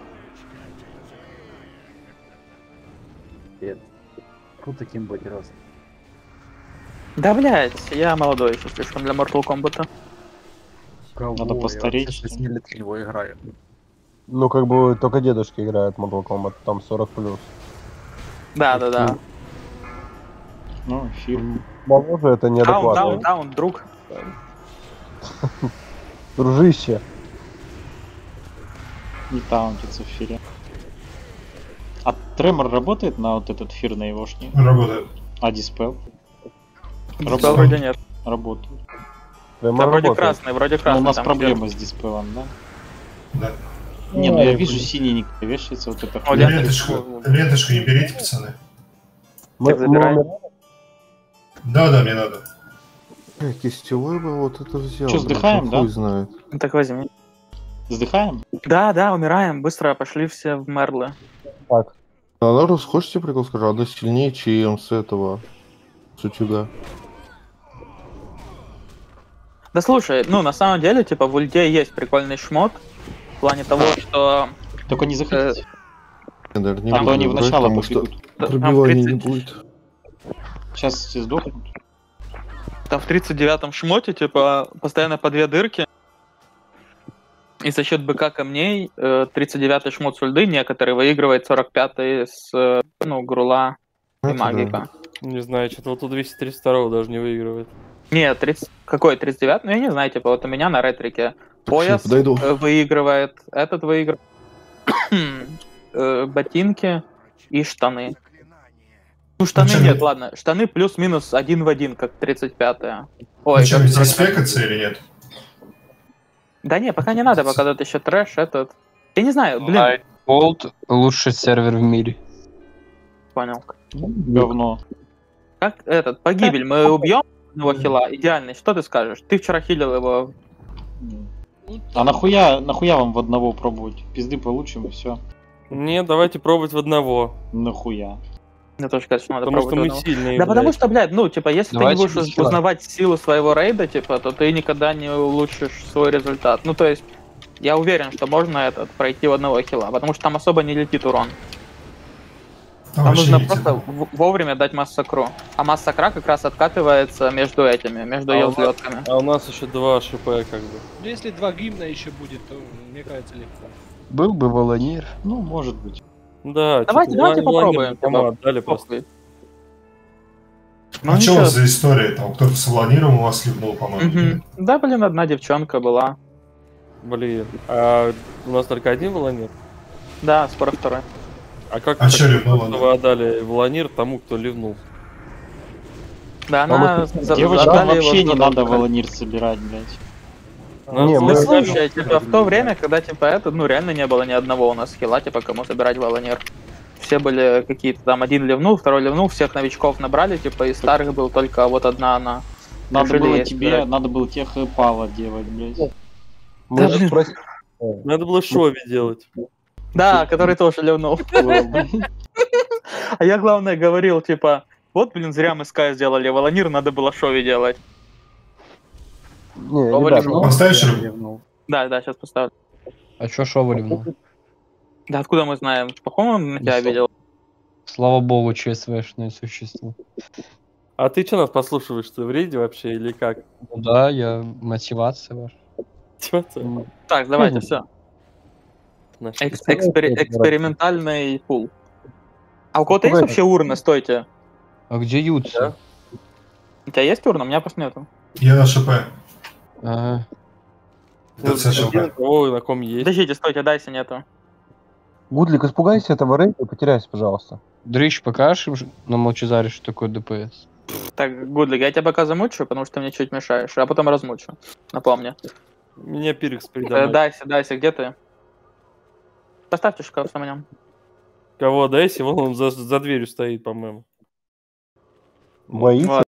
Фу, таким быть рост. Да, блядь, я молодой еще слишком для Mortal Kombat. Надо постареть, Я что ли? 6 лет в него играю. Ну, как бы, только дедушки играют в Mortal Kombat, там 40+. Да. Ну, эфир. Моложе это неадекватно. Даун, друг. Дружище. Не таунтится в эфире. А тремор работает на вот этот эфир на егошне? Работает. А диспел? Диспел вроде нет. Работает. Прямо Да, вроде работает. красный, вроде Но красный. у нас там проблемы с диспелом, да? Да. Не, ну я вижу синий вешается вот это. О, я- Ленточку не берите, пацаны. Мы- Так, забирай. мы- Да, мне надо. Кистевой бы вот это взял. Чё, блядь, вздыхаем, ну да? Хуй знает. Ну, так возьми. Вздыхаем? Да, умираем, быстро, пошли все в Мерлы. Так, А Ларус, хочешь тебе прикол скажу? Она сильнее, чем с этого. С утюга. Да слушай, ну на самом деле, типа, в ульте есть прикольный шмот. В плане того, что Только не заходите. Я даже не А то буду они в брать, начало потому что побегут. там пробивания не 30 будет. Сейчас все сдохнут. там в 39-м шмоте, типа, постоянно по 2 дырки. И за счет БК камней 39-й шмот с ульды некоторые выигрывает 45-й с, ну, грула и Это магика. Не знаю, что-то вот у 232 даже не выигрывает. Нет, 30... какой 39? Ну, я не знаю, типа, вот у меня на ретрике пояс щас подойду. выигрывает, этот выигрывает, ботинки и штаны. Ну, штаны Зачем нет, это? ладно, штаны плюс-минус 1 в 1, как 35-я. Ой, Ну что, как здесь 45-я. спекаться или нет? Да не, пока не надо, пока тут еще трэш, этот... Я не знаю, блин, Болт лучший сервер в мире. понял. Говно. Как этот, погибель, мы убьем одного хила, идеальный, что ты скажешь? Ты вчера хилил его. А нахуя вам в одного пробовать? Пизды получим и все. Не, давайте пробовать в одного. Нахуя? Мне тоже кажется, что надо Потому что пробовать мы одного. сильные, Да потому блядь. что, блядь, ну, типа, если Давайте ты не будешь без хила. узнавать силу своего рейда, типа, то ты никогда не улучшишь свой результат. Ну, то есть, я уверен, что можно этот пройти в одного хила, потому что там особо не летит урон. Там вообще нужно не просто вовремя дать массакру. А массакра как раз откатывается между этими, между ее взлетками. А у нас еще 2 ШП, как бы. Ну, если 2 гимна еще будет, то, мне кажется, легко. Был бы Волонир. Ну, может быть. Да, Давайте Владимир попробуем, кому типа, отдали просто. Похуй. Ну, А что у ничего. вас за история? Там кто-то с Волониром у вас ливнул, по-моему. Мгм. Да, блин, одна девчонка была. Блин, а у нас только один волонир? Да, скоро второй. А как А так, чё ливнула, что да? вы отдали волонир тому, кто ливнул? Да, Там она Девочкам задали его вообще не что-то надо украсть. волонир собирать, блядь. Ну, Не, Ну, мы- слушай, типа, в то время, когда, типа, это, ну, реально не было ни одного у нас хила, типа, кому собирать волонер. Все были какие-то там, один ливнул, второй ливнул, всех новичков набрали, типа, из старых был только вот одна она. Надо Решили было ей тебе, собирать. надо было тех пала делать, блядь. мы Да, же блин. спросили- Надо было шови делать. Да, который тоже ливнул. А я, главное, говорил, типа, вот, блин, зря мы Скай сделали волонир, надо было шови делать. Не, Шова ребят, ливнул. Поставишь рыбу? Ливнул. Да, сейчас поставлю. А чё Шова ливнул? Да откуда мы знаем? По-моему, он на тебя Ну, обидел. Слава богу, ЧСВшное существо. А ты что нас послушиваешь? Ты в рейде вообще или как? Ну да, я мотивация ваша. Чё ты? Так, давайте, все. Наш- Экспериментальный пул. А у кого-то есть Давай. вообще урна, стойте? А где Ютси? Да. У тебя есть урна? У меня просто нету. Я на ШП. Ага. Ну, ТЦ ШП. один того, на ком есть. Подождите, стойте, дайся нету. Гудлик, испугайся этого рейда и потеряйся, пожалуйста. Дрыщ, покажешь им на Молчазаре, что такое ДПС? Так, Гудлик, я тебя пока замучу, потому что ты мне чуть мешаешь, а потом размучу. Напомни. Меня Пиркс передо мной. Дайся, где ты? Поставьте шкаф на нем. Кого Дайси? Вон он за дверью стоит, по-моему. Боится.